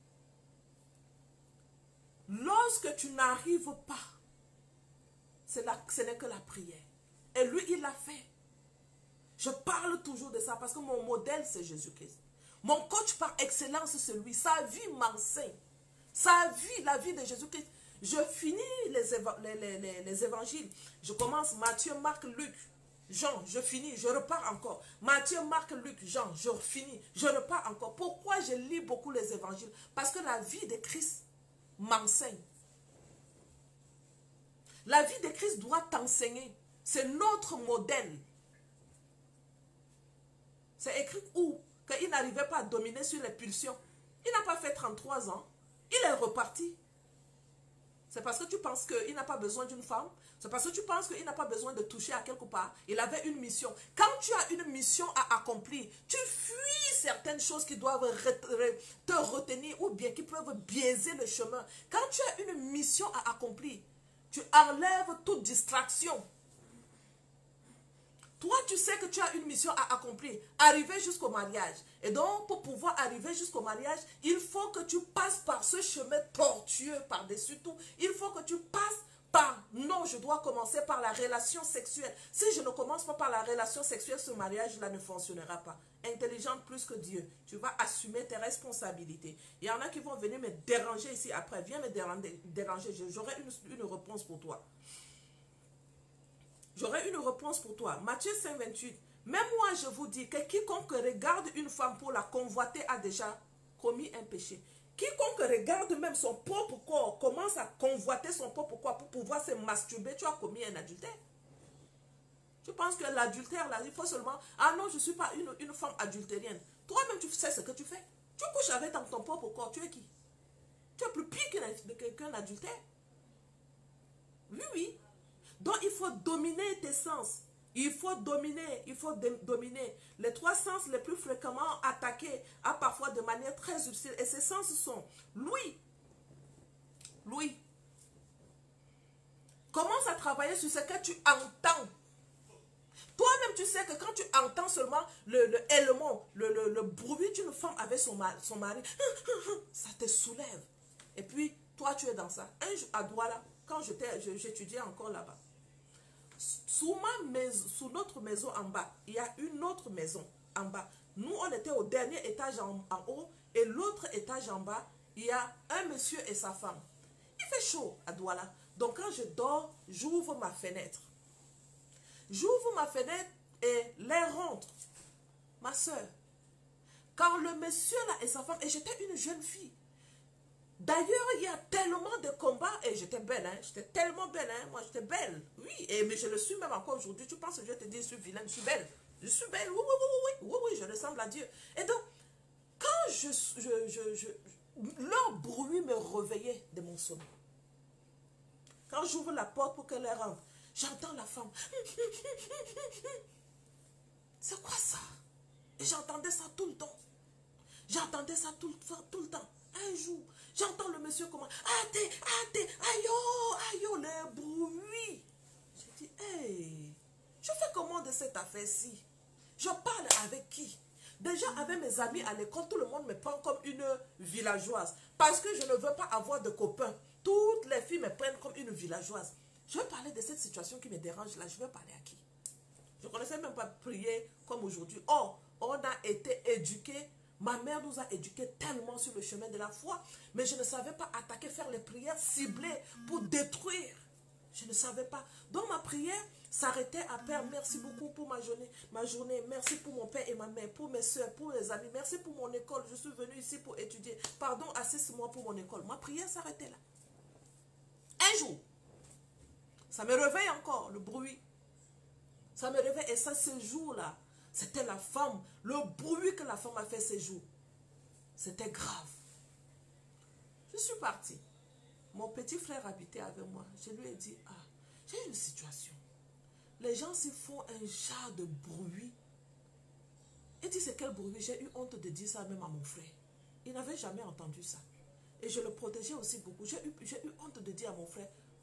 Speaker 1: lorsque tu n'arrives pas, ce n'est que la prière. Et lui, il l'a fait. Je parle toujours de ça parce que mon modèle, c'est Jésus-Christ. Mon coach par excellence, c'est lui. Sa vie m'enseigne. Sa vie, la vie de Jésus-Christ. Je finis les, éva les, les, les, les évangiles. Je commence Matthieu, Marc, Luc, Jean. Je finis, je repars encore. Matthieu, Marc, Luc, Jean. Je finis, je repars encore. Pourquoi je lis beaucoup les évangiles? Parce que la vie de Christ m'enseigne. La vie de Christ doit t'enseigner. C'est notre modèle. C'est écrit où? Qu'il n'arrivait pas à dominer sur les pulsions. Il n'a pas fait trente-trois ans. Il est reparti. C'est parce que tu penses qu'il n'a pas besoin d'une femme. C'est parce que tu penses qu'il n'a pas besoin de toucher à quelque part. Il avait une mission. Quand tu as une mission à accomplir, tu fuis certaines choses qui doivent te retenir ou bien qui peuvent biaiser le chemin. Quand tu as une mission à accomplir, tu enlèves toute distraction. Toi, tu sais que tu as une mission à accomplir, arriver jusqu'au mariage. Et donc, pour pouvoir arriver jusqu'au mariage, il faut que tu passes par ce chemin tortueux par-dessus tout. Il faut que tu passes par, non, je dois commencer par la relation sexuelle. Si je ne commence pas par la relation sexuelle, ce mariage-là ne fonctionnera pas. Intelligente plus que Dieu, tu vas assumer tes responsabilités. Il y en a qui vont venir me déranger ici après. Viens me déranger, j'aurai une, une réponse pour toi. J'aurai une réponse pour toi. Matthieu cinq, vingt-huit. Même moi, je vous dis que quiconque regarde une femme pour la convoiter a déjà commis un péché. Quiconque regarde même son propre corps, commence à convoiter son propre corps pour pouvoir se masturber, tu as commis un adultère. Tu penses que l'adultère, là, il faut seulement... Ah non, je ne suis pas une, une femme adultérienne. Toi-même, tu sais ce que tu fais. Tu couches avec ton, ton propre corps, tu es qui? Tu es plus pire qu'un qu'un adultère. Oui, oui. Donc, il faut dominer tes sens. Il faut dominer, il faut dominer. Les trois sens les plus fréquemment attaqués, à parfois de manière très subtile. Et ces sens sont l'ouïe. L'ouïe. Commence à travailler sur ce que tu entends. Toi-même, tu sais que quand tu entends seulement le, le élément, le, le, le bruit d'une femme avec son mari, son mari, ça te soulève. Et puis, toi, tu es dans ça. Un jour, à Douala, quand j'étudiais encore là-bas, Sous, ma maison, sous notre maison en bas, il y a une autre maison en bas. Nous, on était au dernier étage en, en haut et l'autre étage en bas, il y a un monsieur et sa femme. Il fait chaud à Douala. Donc, quand je dors, j'ouvre ma fenêtre. J'ouvre ma fenêtre et l'air rentre. Ma soeur. Quand le monsieur là et sa femme, et j'étais une jeune fille. D'ailleurs, il y a tellement de combats, et j'étais belle, hein, j'étais tellement belle, hein, moi j'étais belle, oui, et, mais je le suis même encore aujourd'hui. Tu penses que je vais te dire, je suis vilaine, je suis belle, je suis belle, oui, oui, oui, oui, oui, oui, je ressemble à Dieu. Et donc, quand je, je, je, je leur bruit me réveillait de mon sommeil. Quand j'ouvre la porte pour qu'elle rentre, j'entends la femme. C'est quoi ça? Et j'entendais ça tout le temps. J'entendais ça tout, tout le temps. Un jour, j'entends le monsieur comment, ate, ate, aïe, aïe, le bruit. J'ai dit, hey, je fais comment de cette affaire-ci? Je parle avec qui? Déjà, avec mes amis à l'école, tout le monde me prend comme une villageoise. Parce que je ne veux pas avoir de copains. Toutes les filles me prennent comme une villageoise. Je vais parler de cette situation qui me dérange là. Je vais parler à qui? Je ne connaissais même pas prier comme aujourd'hui. Oh, on a été éduqués. Ma mère nous a éduqués tellement sur le chemin de la foi, mais je ne savais pas attaquer, faire les prières ciblées pour détruire. Je ne savais pas. Donc ma prière s'arrêtait à Père, merci beaucoup pour ma journée, ma journée, merci pour mon père et ma mère, pour mes soeurs, pour les amis, merci pour mon école, je suis venue ici pour étudier. Pardon, assiste-moi pour mon école. Ma prière s'arrêtait là. Un jour, ça me réveille encore, le bruit. Ça me réveille et ça, ce jour-là, c'était la femme, le bruit que la femme a fait ces jours. C'était grave. Je suis partie. Mon petit frère habitait avec moi. Je lui ai dit, ah, j'ai une situation. Les gens s'y font un genre de bruit. Il dit, c'est quel bruit? J'ai eu honte de dire ça même à mon frère. Il n'avait jamais entendu ça. Et je le protégeais aussi beaucoup. J'ai eu, j'ai eu honte de dire à mon frère,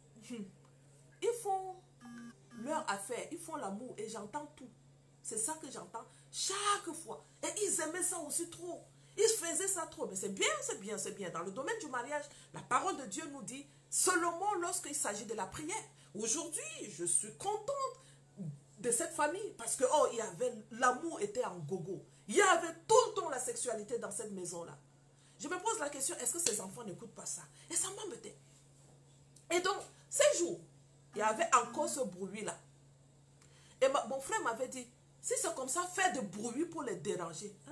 Speaker 1: ils font leur affaire, ils font l'amour et j'entends tout. C'est ça que j'entends chaque fois. Et ils aimaient ça aussi trop. Ils faisaient ça trop. Mais c'est bien, c'est bien, c'est bien. Dans le domaine du mariage, la parole de Dieu nous dit seulement lorsqu'il s'agit de la prière. Aujourd'hui, je suis contente de cette famille parce que, oh, il y avait, l'amour était en gogo. Il y avait tout le temps la sexualité dans cette maison-là. Je me pose la question, est-ce que ces enfants n'écoutent pas ça? Et ça m'embêtait. Et donc, ces jours, il y avait encore ce bruit-là. Et ma, mon frère m'avait dit, si c'est comme ça, fais de bruit pour les déranger. Hein?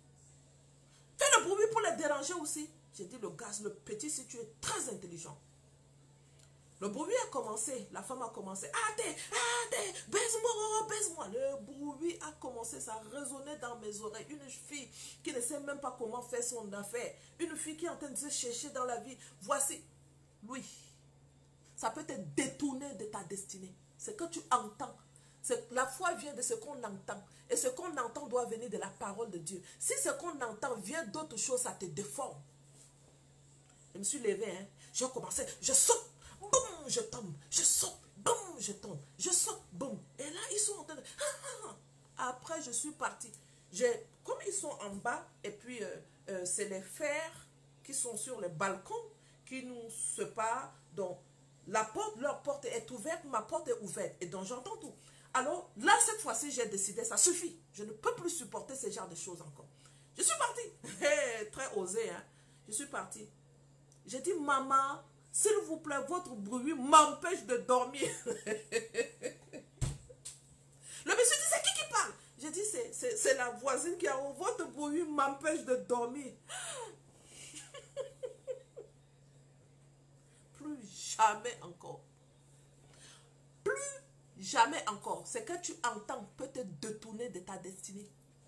Speaker 1: Fais le bruit pour les déranger aussi. J'ai dit, le gars, le petit, si tu es très intelligent. Le bruit a commencé, la femme a commencé. Ate, ate, baise-moi, baise-moi. Le bruit a commencé, ça résonnait dans mes oreilles. Une fille qui ne sait même pas comment faire son affaire. Une fille qui est en train de se chercher dans la vie. Voici, oui, ça peut te détourner de ta destinée. C'est que tu entends. La foi vient de ce qu'on entend. Et ce qu'on entend doit venir de la parole de Dieu. Si ce qu'on entend vient d'autre chose, ça te déforme. Je me suis levée, hein. J'ai commencé, je saute, boum, je tombe, je saute, boum, je tombe, je saute, boum. Et là, ils sont en train de... je suis partie. Comme ils sont en bas, et puis euh, euh, c'est les fers qui sont sur les balcons qui nous séparent. Donc, la porte, leur porte est ouverte, ma porte est ouverte. Et donc, j'entends tout. Alors, là, cette fois-ci, j'ai décidé, ça suffit. Je ne peux plus supporter ce genre de choses encore. Je suis partie. Très osé, hein. Je suis partie. J'ai dit, maman, s'il vous plaît, votre bruit m'empêche de dormir. Le monsieur dit, c'est qui qui parle? J'ai dit, c'est la voisine qui a dit, votre bruit m'empêche de dormir. Plus jamais encore. Plus jamais encore. Ce que tu entends peut te détourner de ta destinée.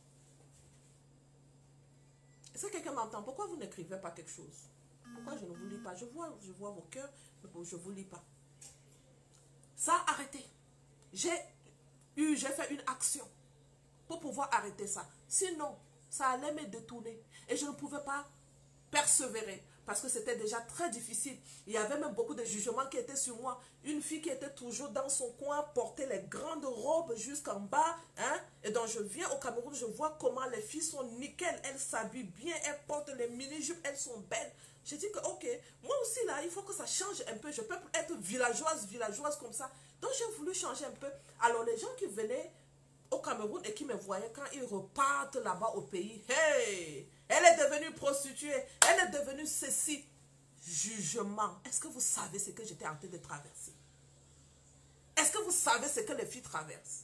Speaker 1: Est-ce que quelqu'un m'entend? Pourquoi vous n'écrivez pas quelque chose? Pourquoi je ne vous lis pas? Je vois, je vois vos cœurs, mais je ne vous lis pas. Ça a arrêté. J'ai eu, j'ai fait une action pour pouvoir arrêter ça. Sinon, ça allait me détourner. Et je ne pouvais pas persévérer. Parce que c'était déjà très difficile. Il y avait même beaucoup de jugements qui étaient sur moi. Une fille qui était toujours dans son coin, portait les grandes robes jusqu'en bas. Hein? Et donc je viens au Cameroun, je vois comment les filles sont nickel. Elles s'habillent bien, elles portent les mini-jupes, elles sont belles. J'ai dit que ok, moi aussi là, il faut que ça change un peu. Je peux être villageoise, villageoise comme ça. Donc j'ai voulu changer un peu. Alors les gens qui venaient au Cameroun et qui me voyaient quand ils repartent là-bas au pays, hey! Elle est devenue prostituée. Elle est devenue ceci. Jugement. Est-ce que vous savez ce que j'étais en train de traverser? Est-ce que vous savez ce que les filles traversent?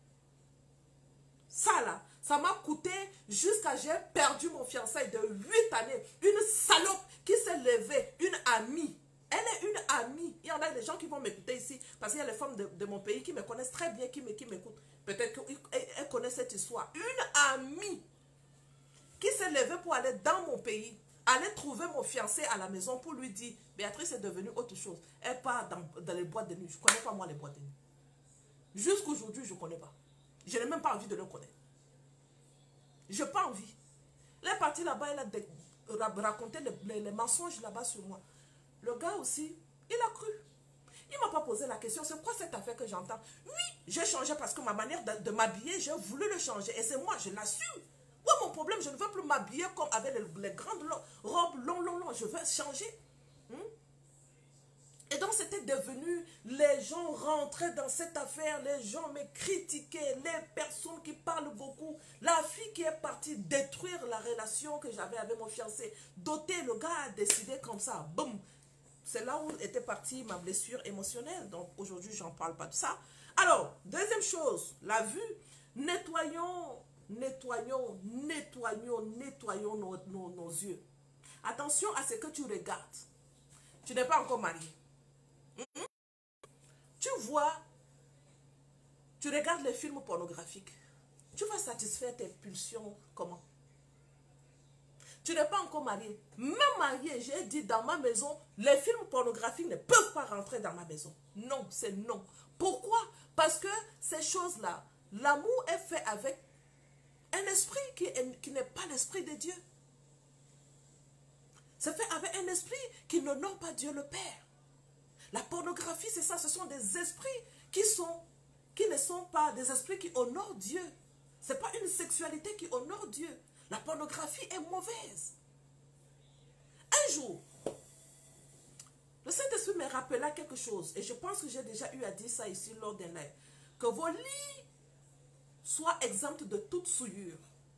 Speaker 1: Ça là, ça m'a coûté jusqu'à j'ai perdu mon fiançailles de huit années. Une salope qui s'est levée, une amie. Elle est une amie. Il y en a des gens qui vont m'écouter ici parce qu'il y a les femmes de, de mon pays qui me connaissent très bien, qui m'écoutent. Peut-être qu'elles connaissent cette histoire. Une amie qui s'est levée pour aller dans mon pays, aller trouver mon fiancé à la maison pour lui dire, Béatrice est devenue autre chose. Elle part dans, dans les boîtes de nuit. Je ne connais pas moi les boîtes de nuit. Jusqu'aujourd'hui, je ne connais pas. Je n'ai même pas envie de le connaître. Je n'ai pas envie. Elle est partie là-bas, elle a de, raconté les, les, les mensonges là-bas sur moi. Le gars aussi, il a cru. Il ne m'a pas posé la question, c'est quoi cette affaire que j'entends? Oui, j'ai changé parce que ma manière de, de m'habiller, j'ai voulu le changer. Et c'est moi, je l'assume. Ouais, mon problème, je ne veux plus m'habiller comme avec les, les grandes robes longues, longues, longues. Je veux changer. Hmm? Et donc, c'était devenu, les gens rentraient dans cette affaire, les gens me critiquaient, les personnes qui parlent beaucoup. La fille qui est partie détruire la relation que j'avais avec mon fiancé. Doté, le gars a décidé comme ça, boum. C'est là où était partie ma blessure émotionnelle. Donc, aujourd'hui, je n'en parle pas de ça. Alors, deuxième chose, la vue. Nettoyons... Nettoyons, nettoyons, nettoyons nos, nos, nos yeux. Attention à ce que tu regardes. Tu n'es pas encore marié. Mm-hmm. Tu vois, tu regardes les films pornographiques. Tu vas satisfaire tes pulsions comment? Tu n'es pas encore marié. Même marié, j'ai dit dans ma maison, les films pornographiques ne peuvent pas rentrer dans ma maison. Non, c'est non. Pourquoi? Parce que ces choses-là, l'amour est fait avec un esprit qui, est, qui n'est pas l'esprit de Dieu. C'est fait avec un esprit qui n'honore pas Dieu le Père. La pornographie, c'est ça. Ce sont des esprits qui, sont, qui ne sont pas des esprits qui honorent Dieu. Ce n'est pas une sexualité qui honore Dieu. La pornographie est mauvaise. Un jour, le Saint-Esprit me rappela quelque chose. Et je pense que j'ai déjà eu à dire ça ici lors d'un live. Que vos lits soient exempts de toute souillure.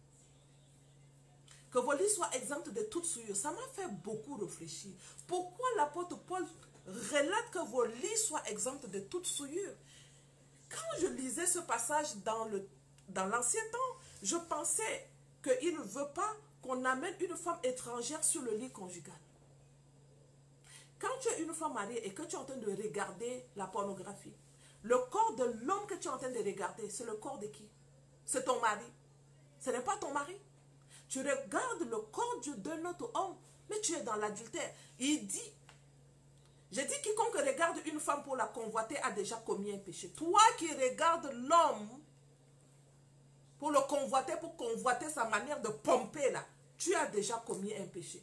Speaker 1: Que vos lits soient exempts de toute souillure. Ça m'a fait beaucoup réfléchir. Pourquoi l'apôtre Paul relate que vos lits soient exempts de toute souillure? Quand je lisais ce passage dans le, dans l'Ancien temps, je pensais qu'il ne veut pas qu'on amène une femme étrangère sur le lit conjugal. Quand tu es une femme mariée et que tu es en train de regarder la pornographie, le corps de l'homme que tu es en train de regarder, c'est le corps de qui? C'est ton mari. Ce n'est pas ton mari. Tu regardes le corps d'un autre homme, mais tu es dans l'adultère. Il dit, j'ai dit quiconque regarde une femme pour la convoiter a déjà commis un péché. Toi qui regardes l'homme pour le convoiter, pour convoiter sa manière de pomper là, tu as déjà commis un péché.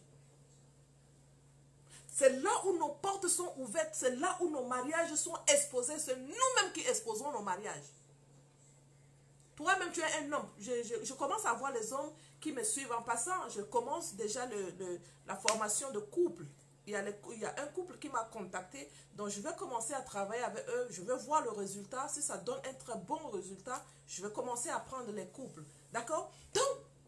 Speaker 1: C'est là où nos portes sont ouvertes, c'est là où nos mariages sont exposés, c'est nous-mêmes qui exposons nos mariages. pourrais même tuer un homme. Je, je, je commence à voir les hommes qui me suivent en passant. Je commence déjà le, le, la formation de couple. Il y, a les, il y a un couple qui m'a contacté, donc je vais commencer à travailler avec eux. Je vais voir le résultat. Si ça donne un très bon résultat, je vais commencer à prendre les couples. D'accord? Donc,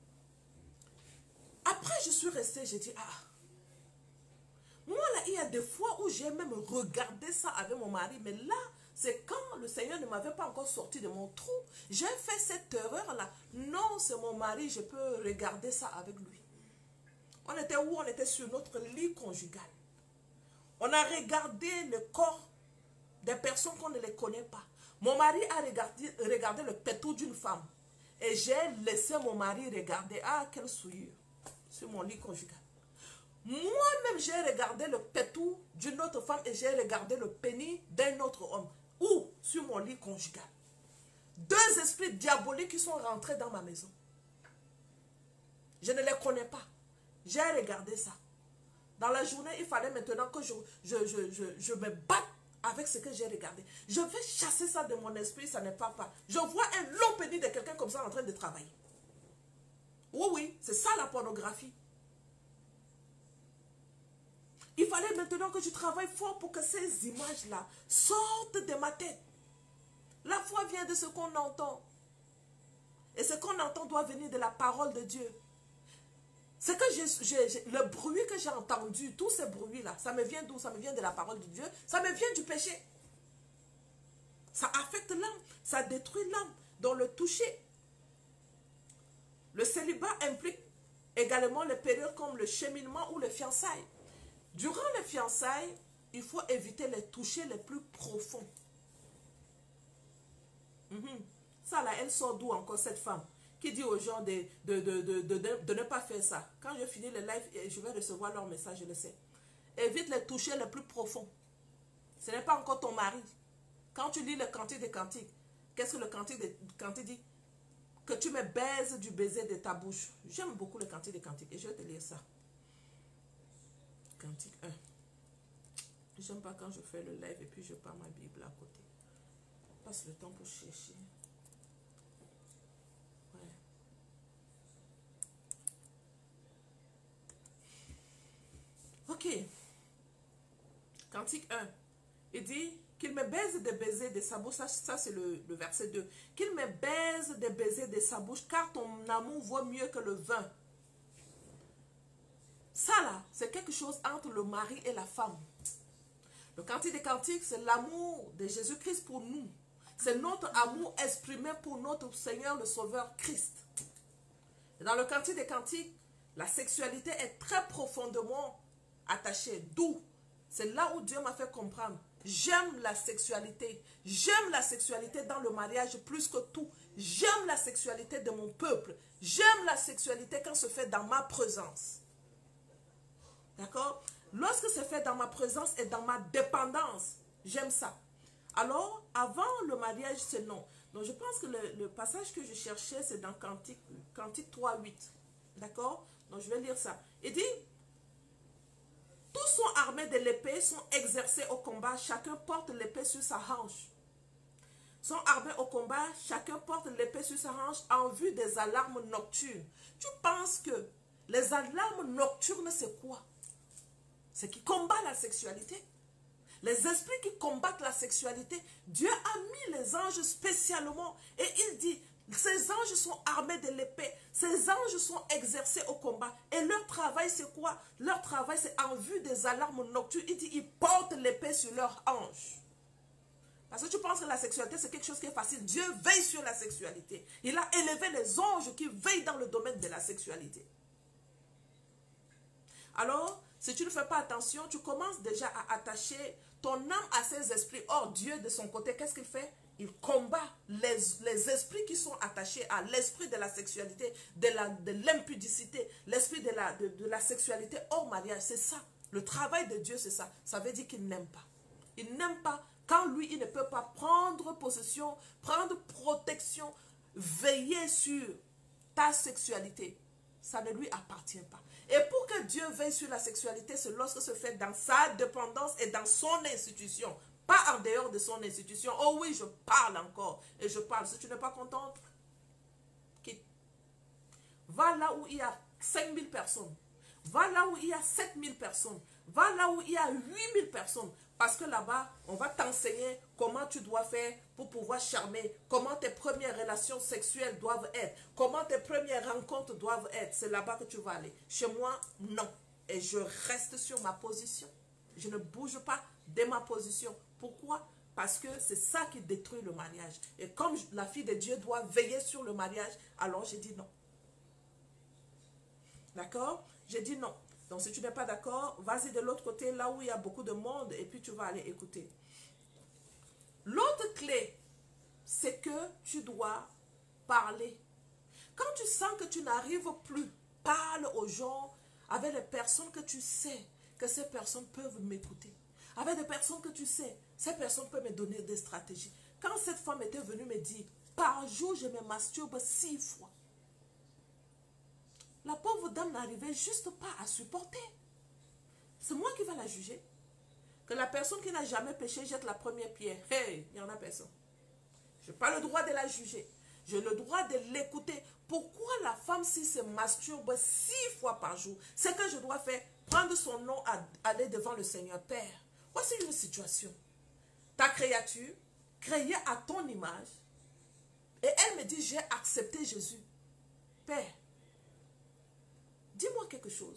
Speaker 1: après je suis restée, j'ai dit, ah, moi là, il y a des fois où j'ai même regardé ça avec mon mari, mais là, c'est quand le Seigneur ne m'avait pas encore sorti de mon trou. J'ai fait cette erreur-là. Non, c'est mon mari, je peux regarder ça avec lui. On était où? On était sur notre lit conjugal. On a regardé le corps des personnes qu'on ne les connaît pas. Mon mari a regardé, regardé le pétou d'une femme. Et j'ai laissé mon mari regarder. Ah, quelle souillure. Sur mon lit conjugal. Moi-même, j'ai regardé le pétou d'une autre femme et j'ai regardé le pénis d'un autre homme. Où? Sur mon lit conjugal. Deux esprits diaboliques qui sont rentrés dans ma maison. Je ne les connais pas. J'ai regardé ça. Dans la journée, il fallait maintenant que je, je, je, je, je me batte avec ce que j'ai regardé. Je vais chasser ça de mon esprit, ça ne part pas. Je vois un long pénis de quelqu'un comme ça en train de travailler. Oui, oui, c'est ça la pornographie. Il fallait maintenant que je travaille fort pour que ces images-là sortent de ma tête. La foi vient de ce qu'on entend. Et ce qu'on entend doit venir de la parole de Dieu. C'est que j'ai, j'ai, le bruit que j'ai entendu, tous ces bruits-là, ça me vient d'où? Ça me vient de la parole de Dieu. Ça me vient du péché. Ça affecte l'âme. Ça détruit l'âme. Dans le toucher. Le célibat implique également les périodes comme le cheminement ou les fiançailles. Durant les fiançailles, il faut éviter les touchés les plus profonds. Mm-hmm. Ça là, elle sort d'où encore cette femme qui dit aux gens de, de, de, de, de, de, de ne pas faire ça. Quand je finis le live, je vais recevoir leur message, je le sais. Évite les touchés les plus profonds. Ce n'est pas encore ton mari. Quand tu lis le cantique des cantiques, qu'est-ce que le cantique des cantiques dit? Que tu me baises du baiser de ta bouche. J'aime beaucoup le cantique des cantiques et je vais te lire ça. Cantique un. J'aime pas quand je fais le live et puis je prends ma Bible à côté. Je passe le temps pour chercher. Ouais. Ok. Cantique un. Il dit qu'il me baise des baisers de sa bouche. Ça, ça c'est le, le verset deux. Qu'il me baise des baisers de sa bouche, car ton amour vaut mieux que le vin. Ça là, c'est quelque chose entre le mari et la femme. Le cantique des cantiques, c'est l'amour de Jésus-Christ pour nous. C'est notre amour exprimé pour notre Seigneur, le Sauveur Christ. Et dans le cantique des cantiques, la sexualité est très profondément attachée. D'où? C'est là où Dieu m'a fait comprendre. J'aime la sexualité. J'aime la sexualité dans le mariage plus que tout. J'aime la sexualité de mon peuple. J'aime la sexualité quand se fait dans ma présence. D'accord? Lorsque c'est fait dans ma présence et dans ma dépendance, j'aime ça. Alors, avant le mariage, c'est non. Donc, je pense que le, le passage que je cherchais, c'est dans Cantique, Cantique trois, huit. D'accord? Donc, je vais lire ça. Il dit, tous sont armés de l'épée, sont exercés au combat, chacun porte l'épée sur sa hanche. Sont armés au combat, chacun porte l'épée sur sa hanche en vue des alarmes nocturnes. Tu penses que les alarmes nocturnes, c'est quoi? C'est qui combat la sexualité. Les esprits qui combattent la sexualité, Dieu a mis les anges spécialement. Et il dit, ces anges sont armés de l'épée. Ces anges sont exercés au combat. Et leur travail, c'est quoi? Leur travail, c'est en vue des alarmes nocturnes. Il dit, ils portent l'épée sur leur hanche. Parce que tu penses que la sexualité, c'est quelque chose qui est facile. Dieu veille sur la sexualité. Il a élevé les anges qui veillent dans le domaine de la sexualité. Alors, si tu ne fais pas attention, tu commences déjà à attacher ton âme à ces esprits. Or, Dieu, de son côté, qu'est-ce qu'il fait? Il combat les, les esprits qui sont attachés à l'esprit de la sexualité, de l'impudicité, l'esprit de la, de, de la sexualité hors mariage. C'est ça. Le travail de Dieu, c'est ça. Ça veut dire qu'il n'aime pas. Il n'aime pas quand lui, il ne peut pas prendre possession, prendre protection, veiller sur ta sexualité. Ça ne lui appartient pas. Et pour que Dieu veille sur la sexualité, c'est lorsque se fait dans sa dépendance et dans son institution. Pas en dehors de son institution. Oh oui, je parle encore. Et je parle. Si tu n'es pas contente, quitte. Va là où il y a cinq mille personnes. Va là où il y a sept mille personnes. Va là où il y a huit mille personnes. Parce que là-bas, on va t'enseigner comment tu dois faire pour pouvoir charmer, comment tes premières relations sexuelles doivent être, comment tes premières rencontres doivent être. C'est là-bas que tu vas aller. Chez moi, non. Et je reste sur ma position. Je ne bouge pas de ma position. Pourquoi? Parce que c'est ça qui détruit le mariage. Et comme la fille de Dieu doit veiller sur le mariage, alors j'ai dit non. D'accord? J'ai dit non. Donc si tu n'es pas d'accord, vas-y de l'autre côté, là où il y a beaucoup de monde, et puis tu vas aller écouter. L'autre clé, c'est que tu dois parler. Quand tu sens que tu n'arrives plus, parle aux gens avec les personnes que tu sais que ces personnes peuvent m'écouter. Avec des personnes que tu sais, ces personnes peuvent me donner des stratégies. Quand cette femme était venue me dire, par jour, je me masturbe six fois. La pauvre dame n'arrivait juste pas à supporter. C'est moi qui vais la juger. Que la personne qui n'a jamais péché jette la première pierre. Hey, il n'y en a personne. Je n'ai pas le droit de la juger. J'ai le droit de l'écouter. Pourquoi la femme, si se masturbe six fois par jour, c'est que je dois faire, prendre son nom, à aller devant le Seigneur. Père, voici une situation. Ta créature, créée à ton image, et elle me dit, j'ai accepté Jésus. Père, dis-moi quelque chose.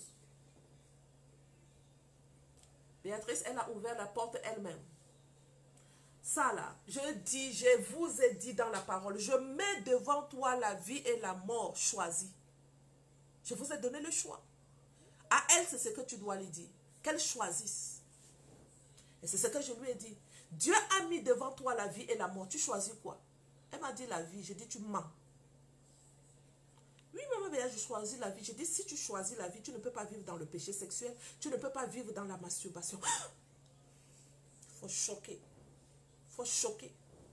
Speaker 1: Béatrice, elle a ouvert la porte elle-même. Ça là, je dis, je vous ai dit dans la parole, je mets devant toi la vie et la mort choisie. Je vous ai donné le choix. À elle, c'est ce que tu dois lui dire. Qu'elle choisisse. Et c'est ce que je lui ai dit. Dieu a mis devant toi la vie et la mort. Tu choisis quoi? Elle m'a dit la vie. J'ai dit, tu mens. Oui, maman, mais je choisis la vie. J'ai dit, si tu choisis la vie, tu ne peux pas vivre dans le péché sexuel. Tu ne peux pas vivre dans la masturbation. Il faut choquer. Il faut choquer.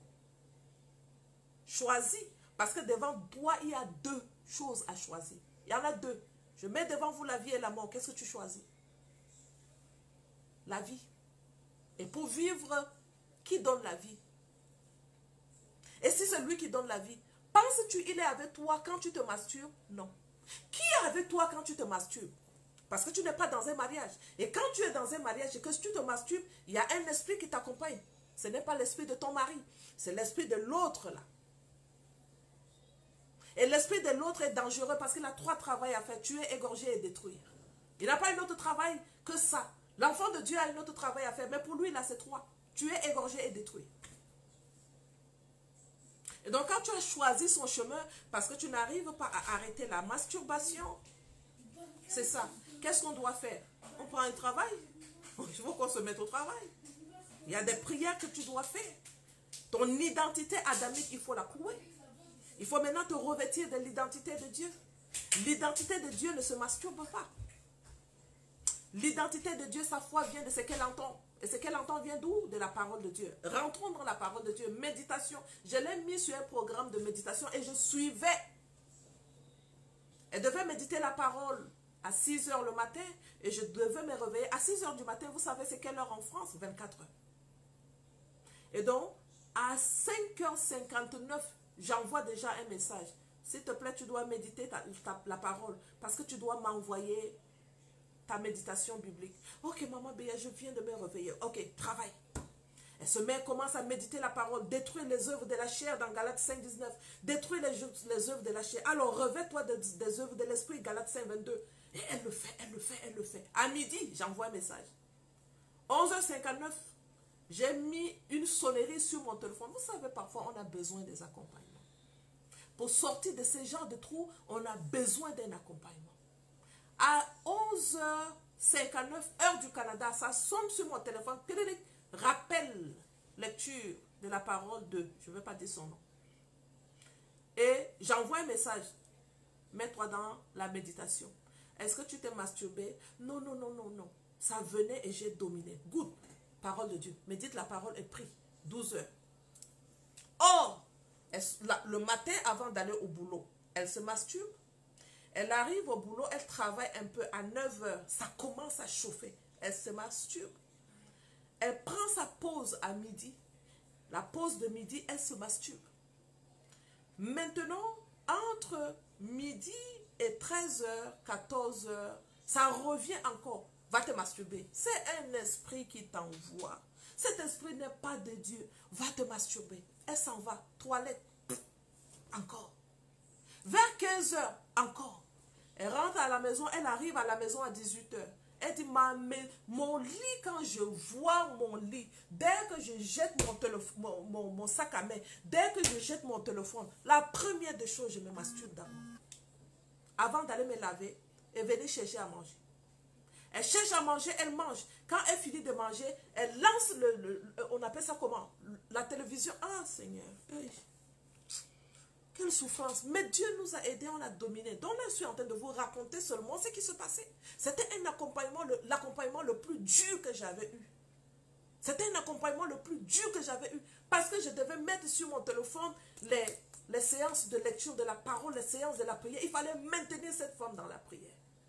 Speaker 1: Choisis. Parce que devant toi, il y a deux choses à choisir. Il y en a deux. Je mets devant vous la vie et la mort. Qu'est-ce que tu choisis? La vie. Et pour vivre, qui donne la vie? Et si c'est lui qui donne la vie, penses-tu qu'il est avec toi quand tu te masturbes? Non. Qui est avec toi quand tu te masturbes? Parce que tu n'es pas dans un mariage. Et quand tu es dans un mariage et que tu te masturbes, il y a un esprit qui t'accompagne. Ce n'est pas l'esprit de ton mari. C'est l'esprit de l'autre là. Et l'esprit de l'autre est dangereux parce qu'il a trois travails à faire. Tuer, égorger et détruire. Il n'a pas un autre travail que ça. L'enfant de Dieu a un autre travail à faire. Mais pour lui, là, c'est trois. Tuer, égorger et détruire. Et donc, quand tu as choisi son chemin, parce que tu n'arrives pas à arrêter la masturbation, c'est ça. Qu'est-ce qu'on doit faire? On prend un travail. Il faut qu'on se mette au travail. Il y a des prières que tu dois faire. Ton identité adamique, il faut la couer. Il faut maintenant te revêtir de l'identité de Dieu. L'identité de Dieu ne se masturbe pas. L'identité de Dieu, sa foi vient de ce qu'elle entend. Et ce qu'elle entend vient d'où? De la parole de Dieu. Rentrons dans la parole de Dieu. Méditation. Je l'ai mis sur un programme de méditation et je suivais. Elle devait méditer la parole à six heures le matin et je devais me réveiller à six heures du matin. Vous savez c'est quelle heure en France? vingt-quatre heures. Et donc, à cinq heures cinquante-neuf, j'envoie déjà un message. S'il te plaît, tu dois méditer ta, ta, la parole parce que tu dois m'envoyer ta méditation biblique. Ok, maman Béa, je viens de me réveiller. Ok, travaille. Elle se met, commence à méditer la parole, détruire les œuvres de la chair dans Galates cinq, dix-neuf. Détruire les, les œuvres de la chair. Alors, revêt-toi des, des œuvres de l'esprit, Galates cinq, vingt-deux. Et elle le fait, elle le fait, elle le fait. À midi, j'envoie un message. onze heures cinquante-neuf, j'ai mis une sonnerie sur mon téléphone. Vous savez, parfois, on a besoin des accompagnements. Pour sortir de ce genre de trous, on a besoin d'un accompagnement. À onze heures cinquante-neuf, heure du Canada, ça sonne sur mon téléphone. Rappel, lecture de la parole de, je ne veux pas dire son nom. Et j'envoie un message. Mets-toi dans la méditation. Est-ce que tu t'es masturbé? Non, non, non, non, non. Ça venait et j'ai dominé. Good. Parole de Dieu. Médite la parole et prie. douze heures. Or, le matin avant d'aller au boulot, elle se masturbe. Elle arrive au boulot, elle travaille un peu à neuf heures. Ça commence à chauffer. Elle se masturbe. Elle prend sa pause à midi. La pause de midi, elle se masturbe. Maintenant, entre midi et treize heures, quatorze heures, ça revient encore. Va te masturber. C'est un esprit qui t'envoie. Cet esprit n'est pas de Dieu. Va te masturber. Elle s'en va. Toilette. Encore. Vers quinze heures, encore. Elle rentre à la maison. Elle arrive à la maison à dix-huit heures. Elle dit, ma, mais, mon lit, quand je vois mon lit, dès que je jette mon, mon, mon, mon sac à main, dès que je jette mon téléphone, la première des choses, je me masturbe d'abord. Avant d'aller me laver et venir chercher à manger. Elle cherche à manger, elle mange. Quand elle finit de manger, elle lance le, le, le on appelle ça comment? La télévision. Ah Seigneur, hey. Quelle souffrance. Mais Dieu nous a aidés, on a dominé. Donc là, je suis en train de vous raconter seulement ce qui se passait. C'était un accompagnement, l'accompagnement le, le plus dur que j'avais eu. C'était un accompagnement le plus dur que j'avais eu. Parce que je devais mettre sur mon téléphone les, les séances de lecture de la parole, les séances de la prière. Il fallait maintenir cette femme dans la prière.